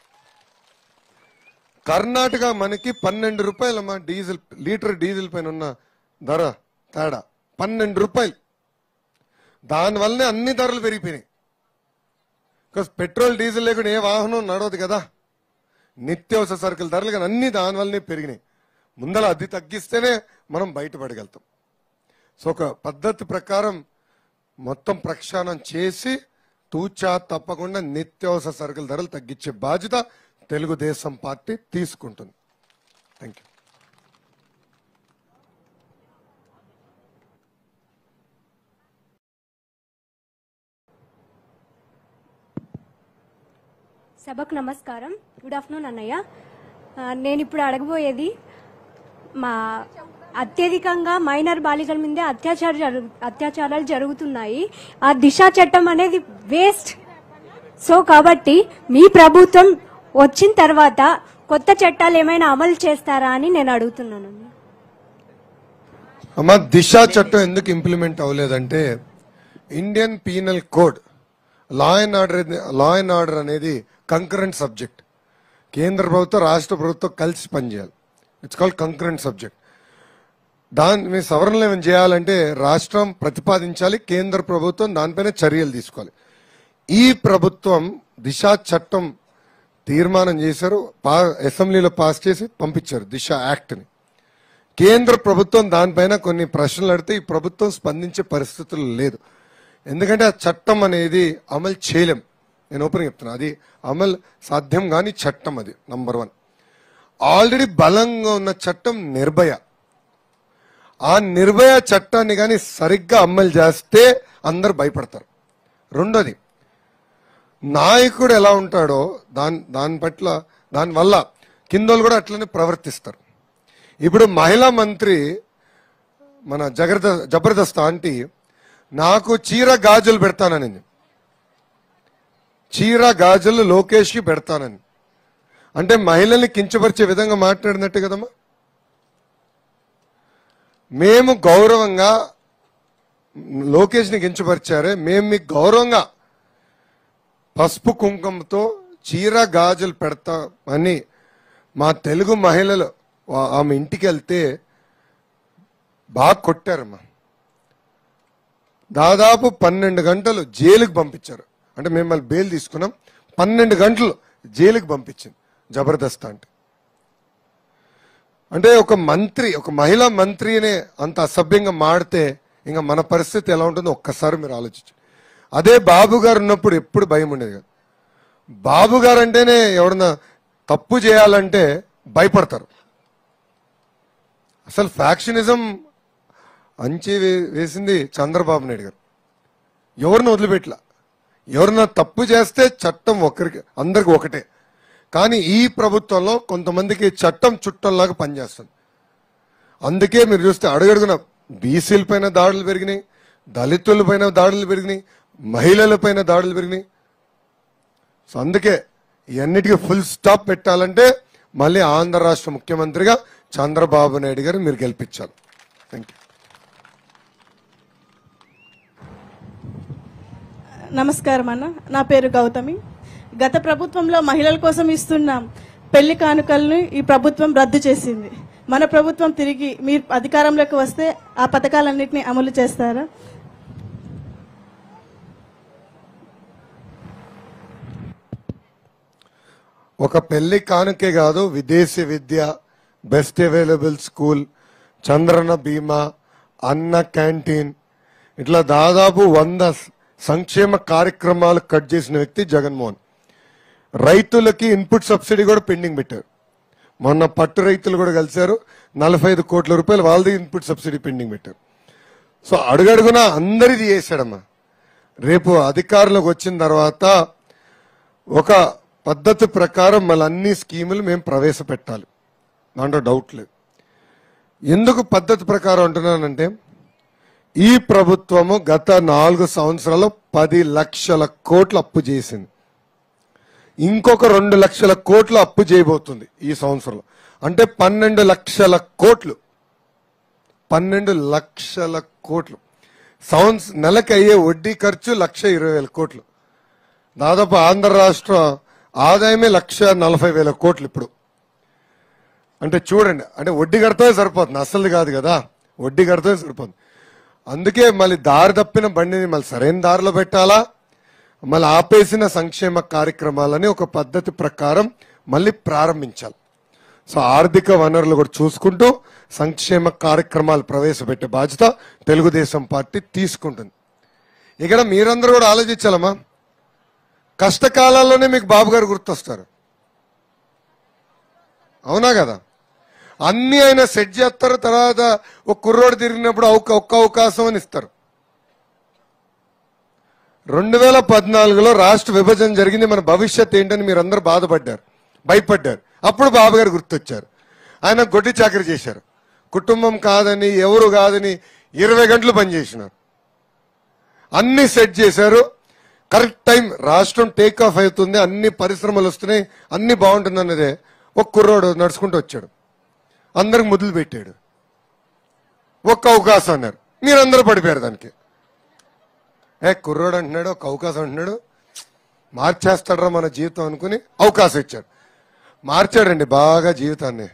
కర్ణాటక మనకి 12 రూపాయలమ్మా డీజిల్, లీటర్ డీజిల్ పైన ఉన్న ధర తేడా 12 రూపాయలు. దానివల్లనే అన్ని ధరలు పెరిగిపోయినాయి. బికాస్ పెట్రోల్ డీజిల్ లేకుండా ఏ వాహనం నడవదు కదా. నిత్యావసర సరుకుల ధరలు కానీ అన్ని దానివల్లనే పెరిగినాయి. ముందర అది తగ్గిస్తేనే మనం బయటపడగలుగుతాం. సో ఒక పద్ధతి ప్రకారం మొత్తం ప్రక్షాళన చేసి తూచా తప్పకుండా నిత్యావసర సరుకుల ధరలు తగ్గించే బాధ్యత తెలుగుదేశం పార్టీ తీసుకుంటుంది. Thank you. సభకు నమస్కారం. గుడ్ ఆఫ్టర్నూన్ అన్నయ్య. నేను ఇప్పుడు అడగబోయేది, మా అత్యధికంగా మైనర్ బాలికల మీదే అత్యాచారాలు జరుగుతున్నాయి. ఆ దిశ చట్టం అనేది వేస్ట్. సో కాబట్టి మీ ప్రభుత్వం వచ్చిన తర్వాత కొత్త చట్టాలు ఏమైనా అమలు చేస్తారా అని నేను అడుగుతున్నాను. అమ్మ, దిశ చట్టం ఎందుకు ఇంప్లిమెంట్ అవ్వలేదంటే Indian penal code law and order అనేది కంకరెంట్ సబ్జెక్ట్. కేంద్ర ప్రభుత్వం రాష్ట్ర ప్రభుత్వం కలిసి పనిచేయాలి. It's called concurrent subject. దాన్ని సవరణలు ఏమైనా చేయాలంటే రాష్ట్రం ప్రతిపాదించాలి, కేంద్ర ప్రభుత్వం దానిపైన చర్యలు తీసుకోవాలి. ఈ ప్రభుత్వం దిశ చట్టం తీర్మానం చేశారు, అసెంబ్లీలో పాస్ చేసి పంపించారు దిశ యాక్ట్ని. కేంద్ర ప్రభుత్వం దానిపైన కొన్ని ప్రశ్నలు అడిగితే ఈ ప్రభుత్వం స్పందించే పరిస్థితులు లేదు. ఎందుకంటే ఆ చట్టం అనేది అమలు చేయలేం. నేను ఓపెన్ చెప్తున్నా, అది అమలు సాధ్యం కాని చట్టం. అది నంబర్ 1. ఆల్రెడీ బలంగా ఉన్న చట్టం నిర్భయ. ఆ నిర్భయ చట్టాన్ని కానీ సరిగ్గా అమలు చేస్తే అందరు భయపడతారు. రెండోది, నాయకుడు ఎలా ఉంటాడో దానివల్ల కిందోళ్ళు కూడా అట్లనే ప్రవర్తిస్తారు. ఇప్పుడు మహిళా మంత్రి మన జబర్దస్త్ ఆంటీ నాకు చీర గాజులు పెడతానని, చీర గాజులు లోకేష్కి పెడతానని అంటే మహిళల్ని కించపరిచే విధంగా మాట్లాడినట్టు కదమ్మా. మేము గౌరవంగా లోకేష్ని కించపరిచారే, మేము మీకు గౌరవంగా పసుపు కుంకుమతో చీర గాజులు పెడతామని మా తెలుగు మహిళలు ఆమె ఇంటికి వెళ్తే బాగా కొట్టారమ్మా. దాదాపు 12 గంటలు జైలుకి పంపించారు. అంటే మేము బెయిల్ తీసుకున్నాం, 12 గంటలు జైలుకి పంపించింది జబర్దస్త్ అంటే ఒక మంత్రి, ఒక మహిళా మంత్రినే అంత అసభ్యంగా మాడితే ఇంకా మన పరిస్థితి ఎలా ఉంటుందో ఒక్కసారి మీరు ఆలోచించండి. అదే బాబు గారు ఉన్నప్పుడు ఎప్పుడు భయం ఉండేది కాదు. బాబు గారు అంటేనే ఎవరన్నా తప్పు చేయాలంటే భయపడతారు. అసలు ఫ్యాక్షనిజం అంచి వేసింది చంద్రబాబు నాయుడు గారు. ఎవరిని వదిలిపెట్టలా. ఎవరన్నా తప్పు చేస్తే చట్టం అందరికి ఒకటే. కానీ ఈ ప్రభుత్వంలో కొంతమందికి చట్టం చుట్టంలాగా పనిచేస్తుంది. అందుకే మీరు చూస్తే అడుగడుగున బీసీల పైన దాడులు పెరిగినాయి, దళితుల పైన దాడులు పెరిగినాయి, మహిళల పైన దాడులు పెరిగినాయి. సో అందుకే ఇవన్నిటికీ ఫుల్ స్టాప్ పెట్టాలంటే మళ్ళీ ఆంధ్ర రాష్ట్ర ముఖ్యమంత్రిగా చంద్రబాబు నాయుడు గారు మీరు గెలిపించాలి. Thank you. నమస్కారం అన్న, నా పేరు గౌతమి. గత ప్రభుత్వంలో మహిళల కోసం ఇస్తున్న పెళ్లి కానుకలను ఈ ప్రభుత్వం రద్దు చేసింది. మన ప్రభుత్వం తిరిగి మీరు అధికారంలోకి వస్తే ఆ పథకాలన్నింటినీ అమలు చేస్తారా? ఒక పెళ్లి కానుకే కాదు, విదేశీ విద్య, best available school, Chandranna Bima, Anna canteen, ఇట్లా దాదాపు 100 సంక్షేమ కార్యక్రమాలు కట్ చేసిన వ్యక్తి జగన్మోహన్. రైతులకి ఇన్పుట్ సబ్సిడీ కూడా పెండింగ్ పెట్టారు. మొన్న పట్టు రైతులు కూడా కలిశారు, 45 కోట్ల రూపాయలు వాళ్ళది ఇన్పుట్ సబ్సిడీ పెండింగ్ పెట్టారు. సో అడుగడుగునా అందరిది చేశాడమ్మా. రేపు అధికారంలోకి వచ్చిన తర్వాత ఒక పద్ధతి ప్రకారం మళ్ళీ అన్ని స్కీములు మేము ప్రవేశపెట్టాలి, దాంట్లో డౌట్ లేదు. ఎందుకు పద్ధతి ప్రకారం అంటున్నానంటే ఈ ప్రభుత్వము గత 4 సంవత్సరాల్లో 10 లక్షల కోట్లు అప్పు చేసింది. ఇంకొక 2 లక్షల కోట్లు అప్పు చేయబోతుంది ఈ సంవత్సరంలో. అంటే 12 లక్షల కోట్లు. 12 లక్షల కోట్లు. నెలకి అయ్యే వడ్డీ ఖర్చు 1,20,000 కోట్లు. దాదాపు ఆంధ్ర రాష్ట్ర ఆదాయమే 1,40,000 కోట్లు ఇప్పుడు. అంటే చూడండి, అంటే వడ్డీ కడితే సరిపోతుంది, అసలు కాదు కదా, వడ్డీ కడితే సరిపోతుంది. అందుకే మళ్ళీ దారి తప్పిన బండిని మళ్ళీ సరైన దారిలో పెట్టాలా, మళ్ళీ ఆపేసిన సంక్షేమ కార్యక్రమాలని ఒక పద్ధతి ప్రకారం మళ్ళీ ప్రారంభించాలి. సో ఆర్థిక వనరులు కూడా చూసుకుంటూ సంక్షేమ కార్యక్రమాలు ప్రవేశపెట్టే బాధ్యత తెలుగుదేశం పార్టీ తీసుకుంటుంది. ఇక్కడ మీరందరూ కూడా ఆలోచించాలమ్మా. కష్టకాలాల్లోనే మీకు బాబు గారు గుర్తొస్తారు, అవునా కదా? అన్ని ఆయన సెట్ చేస్తారు, తర్వాత ఒక కుర్రోడు తిరిగినప్పుడు ఒక్క అవకాశం అని ఇస్తారు. 2014లో రాష్ట్ర విభజన జరిగింది, మన భవిష్యత్ ఏంటని మీరందరూ బాధపడ్డారు, భయపడ్డారు. అప్పుడు బాబు గారు గుర్తొచ్చారు. ఆయన గొడ్డి చాకరీ చేశారు, కుటుంబం కాదని ఎవరు కాదని 20 గంటలు పనిచేసినారు, అన్ని సెట్ చేశారు. కరెక్ట్ టైం రాష్ట్రం టేక్ ఆఫ్ అవుతుంది, అన్ని పరిశ్రమలు వస్తున్నాయి, అన్ని బాగుంటుంది అన్నదే ఒక కుర్రోడు నడుచుకుంటూ వచ్చాడు, అందరికి ముద్దులు పెట్టాడు, ఒక్క అవకాశం అన్నారు, మీరందరూ పడిపోయారు దానికి. కుర్రోడు అంటున్నాడు, ఒక అవకాశం అంటున్నాడు, మార్చేస్తాడరా మన జీవితం అనుకుని అవకాశం ఇచ్చాడు, మార్చాడండి బాగా జీవితాన్ని.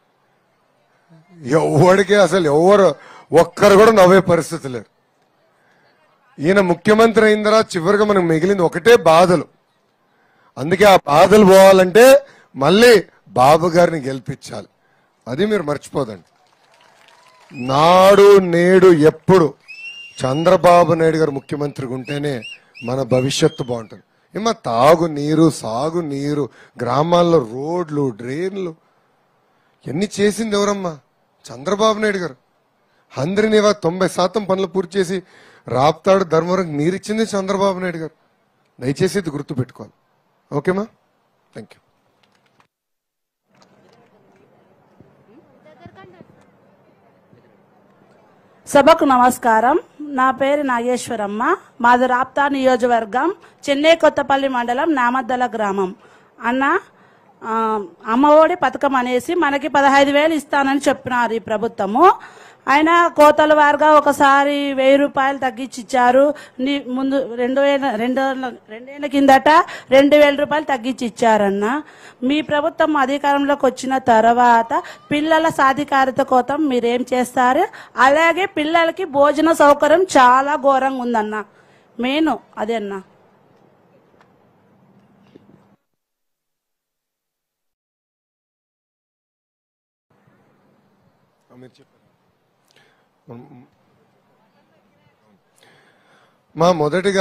ఎవడికి అసలు ఒక్కరు కూడా నవ్వే పరిస్థితి లేరు. ఈయన ముఖ్యమంత్రి అయిన తర్వాత చివరిగా మనకు మిగిలింది ఒకటే బాధలు. అందుకే ఆ బాధలు పోవాలంటే మళ్ళీ బాబు గారిని గెలిపించాలి. అది మీరు మర్చిపోదండి. నాడు నేడు ఎప్పుడు చంద్రబాబు నాయుడు గారు ముఖ్యమంత్రిగా ఉంటేనే మన భవిష్యత్తు బాగుంటుంది. ఏమో తాగు నీరు, సాగు నీరు, గ్రామాల్లో రోడ్లు, డ్రైన్లు ఎన్ని చేసింది ఎవరమ్మా? చంద్రబాబు నాయుడు గారు. అందరినివా 90% పనులు పూర్తి చేసి రాప్తాడు, ధర్మవరం నీరిచ్చింది చంద్రబాబు నాయుడు గారు. దయచేసి ఇది గుర్తు పెట్టుకోవాలి. ఓకేమా? Thank you. సభకు నమస్కారం. నా పేరు నాగేశ్వరమ్మ. మాది రాప్తా నియోజకవర్గం, చెన్నై కొత్తపల్లి మండలం, నామద్దల గ్రామం. అన్న, అమ్మఒడి పథకం అనేసి మనకి 15,000 ఇస్తానని చెప్పినారు ఈ ప్రభుత్వము. ఆయన కోతల వారుగా ఒకసారి 1,000 రూపాయలు తగ్గించి ఇచ్చారు. ముందు 2 కిందట 2,000 రూపాయలు తగ్గించి ఇచ్చారన్న. మీ ప్రభుత్వం అధికారంలోకి వచ్చిన తర్వాత పిల్లల సాధికారత కోసం మీరేం చేస్తారు? అలాగే పిల్లలకి భోజన సౌకర్యం చాలా ఘోరంగా ఉందన్న. మెయిన్ అదే అన్న. మొదటిగా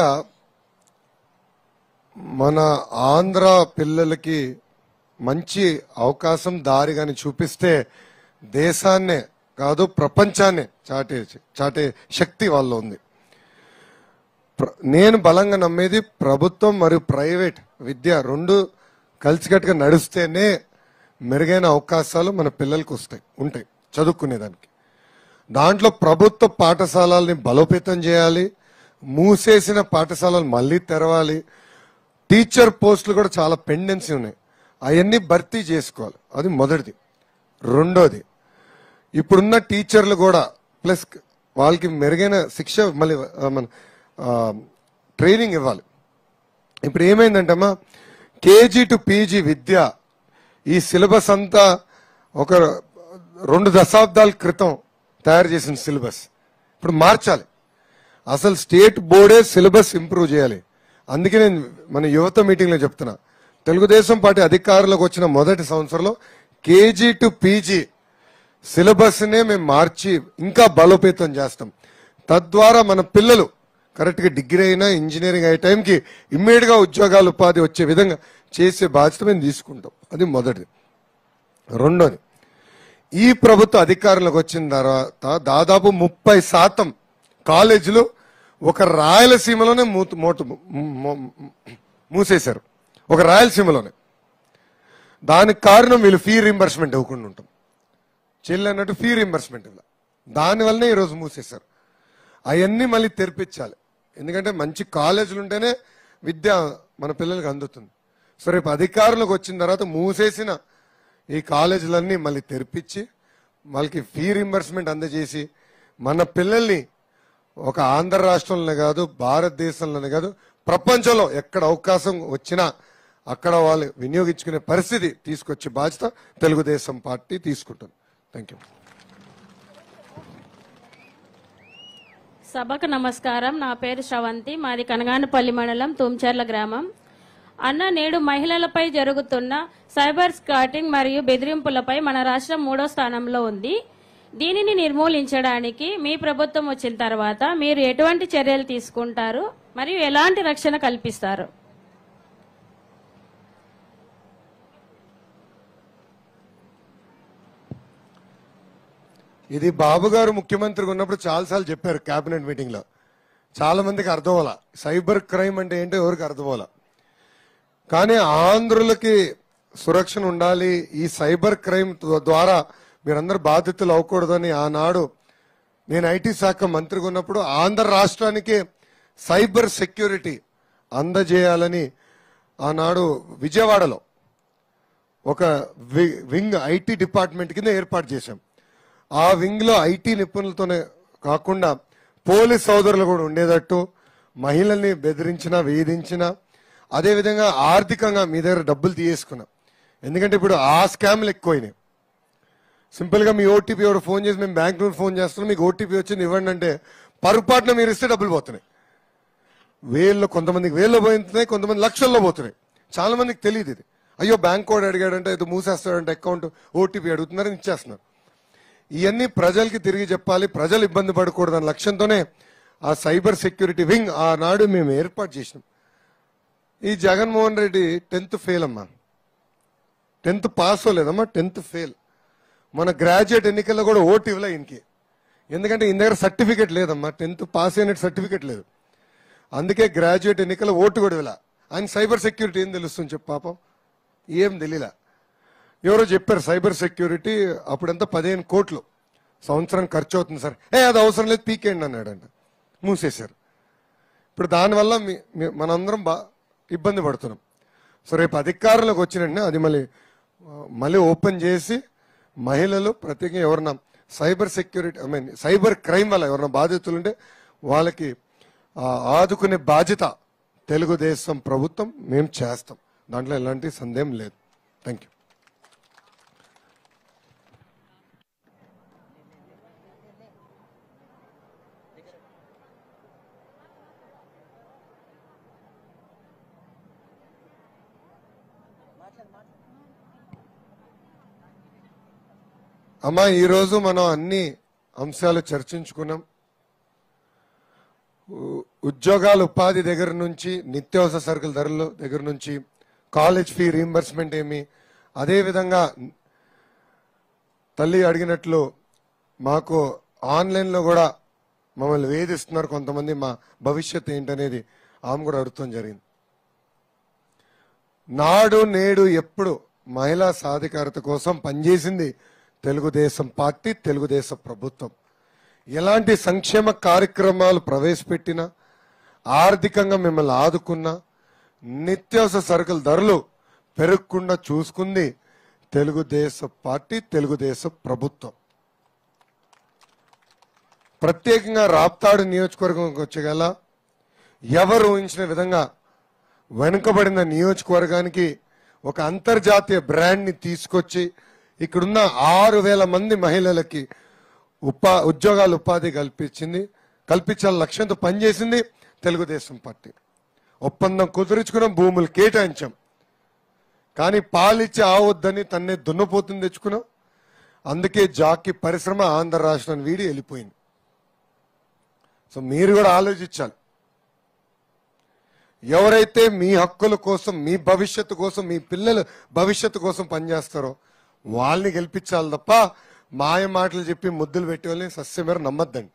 మన ఆంధ్ర పిల్లలకి మంచి అవకాశం దారి గాని చూపిస్తే దేశాన్నే కాదు ప్రపంచాన్నే చాటే శక్తి వాళ్ళలో ఉంది. నేను బలంగా నమ్మేది ప్రభుత్వం మరియు ప్రైవేట్ విద్య రెండు కలిసికట్టుగా నడిస్తేనే మెరుగైన అవకాశాలు మన పిల్లలకు ఉంటాయి చదువుకునేదానికి. దాంట్లో ప్రభుత్వ పాఠశాలల్ని బలోపేతం చేయాలి, మూసేసిన పాఠశాలలు మళ్ళీ తెరవాలి. టీచర్ పోస్టులు కూడా చాలా పెండెన్సీ ఉన్నాయి, అవన్నీ భర్తీ చేసుకోవాలి. అది మొదటిది. రెండోది, ఇప్పుడున్న టీచర్లు కూడా ప్లస్ వాళ్ళకి మెరుగైన శిక్ష మళ్ళీ మన ట్రైనింగ్ ఇవ్వాలి. ఇప్పుడు ఏమైందంటమ్మా, కేజీ టు పీజీ విద్య ఈ సిలబస్ అంతా ఒక 2 దశాబ్దాల క్రితం తయారు చేసిన సిలబస్ ఇప్పుడు మార్చాలి. అసలు స్టేట్ బోర్డే సిలబస్ ఇంప్రూవ్ చేయాలి. అందుకే నేను మన యువత మీటింగ్లో చెప్తున్నా, తెలుగుదేశం పార్టీ అధికారంలోకి వచ్చిన మొదటి సంవత్సరంలో కేజీ టు పీజీ సిలబస్నే మేము మార్చి ఇంకా బలోపేతం చేస్తాం. తద్వారా మన పిల్లలు కరెక్ట్గా డిగ్రీ అయినా ఇంజనీరింగ్ అయ్యే టైంకి ఇమ్మీడియట్గా ఉద్యోగాలు ఉపాధి వచ్చే విధంగా చేసే బాధ్యత మేము తీసుకుంటాం. అది మొదటిది. రెండోది, ఈ ప్రభుత్వ అధికారంలోకి వచ్చిన తర్వాత దాదాపు 30% కాలేజీలు ఒక రాయలసీమలోనే మూసేశారు. ఒక రాయలసీమలోనే. దానికి కారణం వీళ్ళు ఫీ రీంబర్స్మెంట్ ఇవ్వకుండా ఉంటాం, చెల్లి అన్నట్టు ఫీ రీంబర్స్మెంట్ ఇవ్వాలి. దానివల్లనే ఈరోజు మూసేశారు. అవన్నీ మళ్ళీ తెరిపించాలి. ఎందుకంటే మంచి కాలేజీలు ఉంటేనే విద్య మన పిల్లలకి అందుతుంది. సో రేపు అధికారంలోకి వచ్చిన తర్వాత మూసేసిన ఈ కాలేజీలన్నీ మళ్ళీ తెరిపించి వాళ్ళకి ఫీ రీంబర్స్మెంట్ అందజేసి మన పిల్లల్ని ఒక ఆంధ్ర రాష్ట్రంలోనే కాదు, భారతదేశంలోనే కాదు, ప్రపంచంలో ఎక్కడ అవకాశం వచ్చినా అక్కడ వాళ్ళు వినియోగించుకునే పరిస్థితి తీసుకొచ్చే బాధ్యత తెలుగుదేశం పార్టీ తీసుకుంటుంది. Thank you. సభకు నమస్కారం. నా పేరు శ్రవంతి. మాది కనగానపల్లి మండలం, తుమ్చెర్ల గ్రామం. అన్న, నేడు మహిళలపై జరుగుతున్న సైబర్ స్కాటింగ్ మరియు బెదిరింపులపై మన రాష్ట్రం 3వ స్థానంలో ఉంది. దీనిని నిర్మూలించడానికి మీ ప్రభుత్వం వచ్చిన తర్వాత మీరు ఎటువంటి చర్యలు తీసుకుంటారు మరియు ఎలాంటి రక్షణ కల్పిస్తారు? ఇది బాబు గారు ముఖ్యమంత్రిగా ఉన్నప్పుడు చాలాసార్లు చెప్పారు కేబినెట్ మీటింగ్ లో. చాలా మందికి అర్థం అవ్వాల సైబర్ క్రైమ్ అంటే ఏంటో, ఎవరికి అర్థం అవ్వాల. కానీ ఆంధ్రులకి సురక్షణ ఉండాలి. ఈ సైబర్ క్రైమ్ ద్వారా మీరందరూ బాధితులు అవ్వకూడదని ఆనాడు నేను ఐటీ శాఖ మంత్రిగా ఉన్నప్పుడు ఆంధ్ర రాష్ట్రానికి సైబర్ సెక్యూరిటీ అందజేయాలని ఆనాడు విజయవాడలో ఒక వింగ్ ఐటీ డిపార్ట్మెంట్ కింద ఏర్పాటు చేశాం. ఆ వింగ్ లో ఐటీ నిపుణులతోనే కాకుండా పోలీస్ సోదరులు కూడా ఉండేటట్టు, మహిళల్ని బెదిరించినా వేధించినా, అదేవిధంగా ఆర్థికంగా మీ దగ్గర డబ్బులు తీసేసుకున్నాం. ఎందుకంటే ఇప్పుడు ఆ స్కామ్లు ఎక్కువైనాయి. సింపుల్ గా మీ ఓటీపీ ఎవరు ఫోన్ చేసి మేము బ్యాంక్ నుండి ఫోన్ చేస్తున్నాం, మీకు ఓటీపీ వచ్చింది ఇవ్వండి అంటే పొరపాటున మీరు ఇస్తే డబ్బులు పోతున్నాయి. వేల్లో, కొంతమందికి వేల్లో పోతున్నాయి, కొంతమంది లక్షల్లో పోతున్నాయి. చాలా మందికి తెలియదు ఇది. అయ్యో బ్యాంక్ కోడ్ అడిగాడంటే ఇది మూసేస్తాడంటే అకౌంట్ ఓటీపీ అడుగుతున్నారని ఇచ్చేస్తున్నారు. ఇవన్నీ ప్రజలకి తిరిగి చెప్పాలి, ప్రజలు ఇబ్బంది పడకూడదు అనే లక్ష్యంతోనే ఆ సైబర్ సెక్యూరిటీ వింగ్ ఆనాడు మేము ఏర్పాటు చేసినాం. ఈ జగన్మోహన్ రెడ్డి 10th ఫెయిల్ అమ్మా, 10th పాస్ అవ్వలేదమ్మా, 10th ఫెయిల్. మన గ్రాడ్యుయేట్ ఎన్నికల్లో కూడా ఓటు ఇవ్వలే ఈయనకి, ఎందుకంటే ఈయన దగ్గర సర్టిఫికేట్ లేదమ్మా, 10th పాస్ అయినట్టు సర్టిఫికేట్ లేదు. అందుకే గ్రాడ్యుయేట్ ఎన్నికల్లో ఓటు కూడా ఇవ్వలే. ఆయన సైబర్ సెక్యూరిటీ ఏం తెలుస్తుంది చెప్పు, పాపం ఏం తెలియలా. ఎవరో చెప్పారు సైబర్ సెక్యూరిటీ అప్పుడంతా 15 కోట్లు సంవత్సరం ఖర్చు అవుతుంది సార్. అది అవసరం లేదు పీకేయండి అన్నాడంట, మూసేశారు. ఇప్పుడు దానివల్ల మనందరం ఇబ్బంది పడుతున్నాం. సో రేపు అధికారంలోకి వచ్చినండి అది మళ్ళీ ఓపెన్ చేసి మహిళలు ప్రత్యేకంగా ఎవరన్నా సైబర్ సెక్యూరిటీ సైబర్ క్రైమ్ వల్ల ఎవరన్నా బాధితులుంటే వాళ్ళకి ఆదుకునే బాధ్యత తెలుగుదేశం ప్రభుత్వం మేము చేస్తాం, దాంట్లో ఎలాంటి సందేహం లేదు. Thank you. అమ్మా, ఈరోజు మనం అన్ని అంశాలు చర్చించుకున్నాం. ఉద్యోగాలు, ఉపాధి దగ్గర నుంచి, నిత్యావసర సరుకుల ధరల దగ్గర నుంచి, కాలేజ్ ఫీ రీంబర్స్మెంట్ ఏమి, అదేవిధంగా తల్లి అడిగినట్లు మాకు ఆన్లైన్లో కూడా మమ్మల్ని వేధిస్తున్నారు కొంతమంది, మా భవిష్యత్తు ఏంటనేది ఆమె కూడా అడుగుతాం జరిగింది. నాడు నేడు ఎప్పుడు మహిళా సాధికారత కోసం పనిచేసింది తెలుగుదేశం పార్టీ, తెలుగుదేశం ప్రభుత్వం. ఎలాంటి సంక్షేమ కార్యక్రమాలు ప్రవేశపెట్టినా, ఆర్థికంగా మిమ్మల్ని ఆదుకున్నా, నిత్యావసర సరుకుల ధరలు పెరగకుండా చూసుకుంది తెలుగుదేశం పార్టీ, తెలుగుదేశం ప్రభుత్వం. ప్రత్యేకంగా రాప్తాడు నియోజకవర్గంకి వచ్చేగల ఎవరు ఊహించిన విధంగా వెనుకబడిన నియోజకవర్గానికి ఒక అంతర్జాతీయ బ్రాండ్ని తీసుకొచ్చి ఇక్కడున్న 6,000 మంది మహిళలకి ఉద్యోగాలు, ఉపాధి కల్పించాల లక్ష్యంతో పనిచేసింది తెలుగుదేశం పార్టీ. ఒప్పందం కుదుర్చుకున్నాం, భూములు కేటాయించాం. కానీ పాలిచ్చి ఆవద్దని తన్నే దున్నపోతుంది తెచ్చుకున్నాం. అందుకే జాకీ పరిశ్రమ ఆంధ్ర రాష్ట్రాన్ని వీడి వెళ్ళిపోయింది. సో మీరు కూడా ఆలోచించాలి. ఎవరైతే మీ హక్కుల కోసం, మీ భవిష్యత్తు కోసం, మీ పిల్లల భవిష్యత్తు కోసం పనిచేస్తారో వాళ్ళని గెలిపించాలి తప్ప మాయ మాటలు చెప్పి ముద్దులు పెట్టే వాళ్ళని సస్య మీరు నమ్మద్దండి.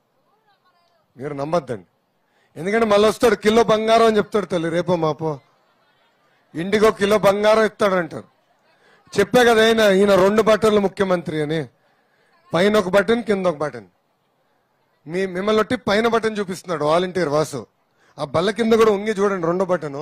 ఎందుకంటే మళ్ళీ వస్తాడు కిలో బంగారం అని చెప్తాడు తల్లి, రేపో మాపో ఇండిగో కిలో బంగారం ఇస్తాడు అంటారు. చెప్పే కదా ఈయన 2 బటన్లు ముఖ్యమంత్రి అని, పైన ఒక బటన్ కింద ఒక బటన్. మిమ్మల్ని ఒట్టి పైన బటన్ చూపిస్తున్నాడు వాలంటీర్ వాసు, ఆ బల్ల కింద కూడా ఉంగి చూడండి 2వ బటను.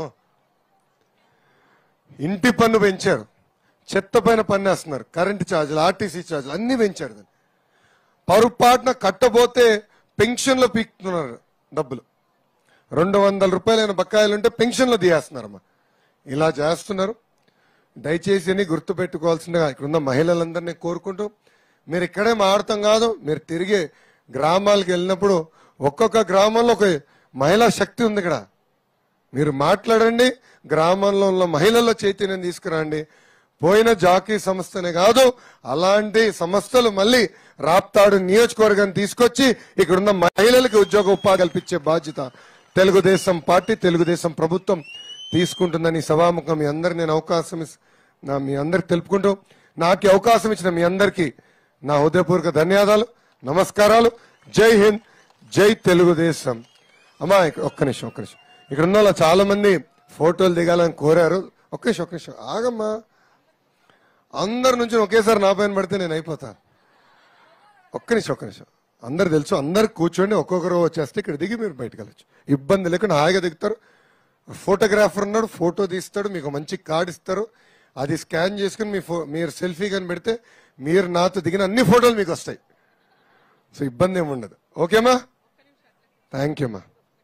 ఇంటి పన్ను పెంచారు, చెత్త పైన పన్ను వేస్తున్నారు, కరెంటు ఛార్జీలు, ఆర్టీసీ ఛార్జీలు అన్ని పెంచారు. పొరపాటున కట్టబోతే పెన్షన్లో పీకుతున్నారు డబ్బులు. 200 రూపాయలైన బకాయిలుంటే పెన్షన్లో తీయేస్తున్నారమ్మా. ఇలా చేస్తున్నారు. దయచేసి అని గుర్తు పెట్టుకోవాల్సిందిగా ఇక్కడున్న మహిళలందరినీ కోరుకుంటూ, మీరు ఇక్కడే మాడతాం కాదు, మీరు తిరిగే గ్రామాలకు వెళ్ళినప్పుడు ఒక్కొక్క గ్రామంలో ఒక మహిళా శక్తి ఉంది. ఇక్కడ మీరు మాట్లాడండి, గ్రామంలో ఉన్న మహిళల్లో చైతన్యం తీసుకురండి. పోయిన జాకీ సంస్థనే కాదు, అలాంటి సంస్థలు మళ్ళీ రాప్తాడు నియోజకవర్గాన్ని తీసుకొచ్చి ఇక్కడున్న మహిళలకు ఉద్యోగ ఉపాధి కల్పించే బాధ్యత తెలుగుదేశం పార్టీ, తెలుగుదేశం ప్రభుత్వం తీసుకుంటుందని సభాముఖం మీ అందరు నేను మీ అందరికి తెలుపుకుంటూ, నాకు అవకాశం ఇచ్చిన మీ అందరికీ నా హృదయపూర్వక ధన్యవాదాలు, నమస్కారాలు. జై హింద్, జై తెలుగుదేశం. అమ్మా ఒక్క నిమిషం. ఇక్కడ ఉన్న వాళ్ళు చాలా మంది ఫోటోలు దిగాలని కోరారు. ఒక్క నిమిషం ఆగమ్మా. అందరి నుంచి ఒకేసారి నా పైన పడితే నేను అయిపోతా. ఒక్క నిమిషం. అందరు తెలుసు, అందరు కూర్చోండి, ఒక్కొక్కరు వచ్చేస్తే ఇక్కడ దిగి మీరు బయటకు వెళ్ళచ్చు, ఇబ్బంది లేకుండా హాయిగా దిగుతారు. ఫోటోగ్రాఫర్ ఉన్నాడు, ఫోటో తీస్తాడు, మీకు మంచి కార్డు ఇస్తారు. అది స్కాన్ చేసుకుని మీరు సెల్ఫీ కానీ పెడితే మీరు నాతో దిగిన అన్ని ఫోటోలు మీకు వస్తాయి. సో ఇబ్బంది ఏమి ఉండదు. ఓకేమా? థ్యాంక్ యూ అమ్మా.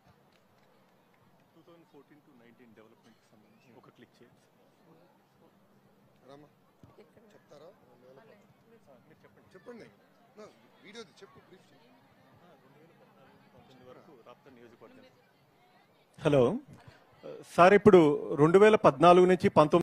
చెప్పండి. వీడియో చెప్పు. హలో సార్, ఇప్పుడు 2014 నుంచి 19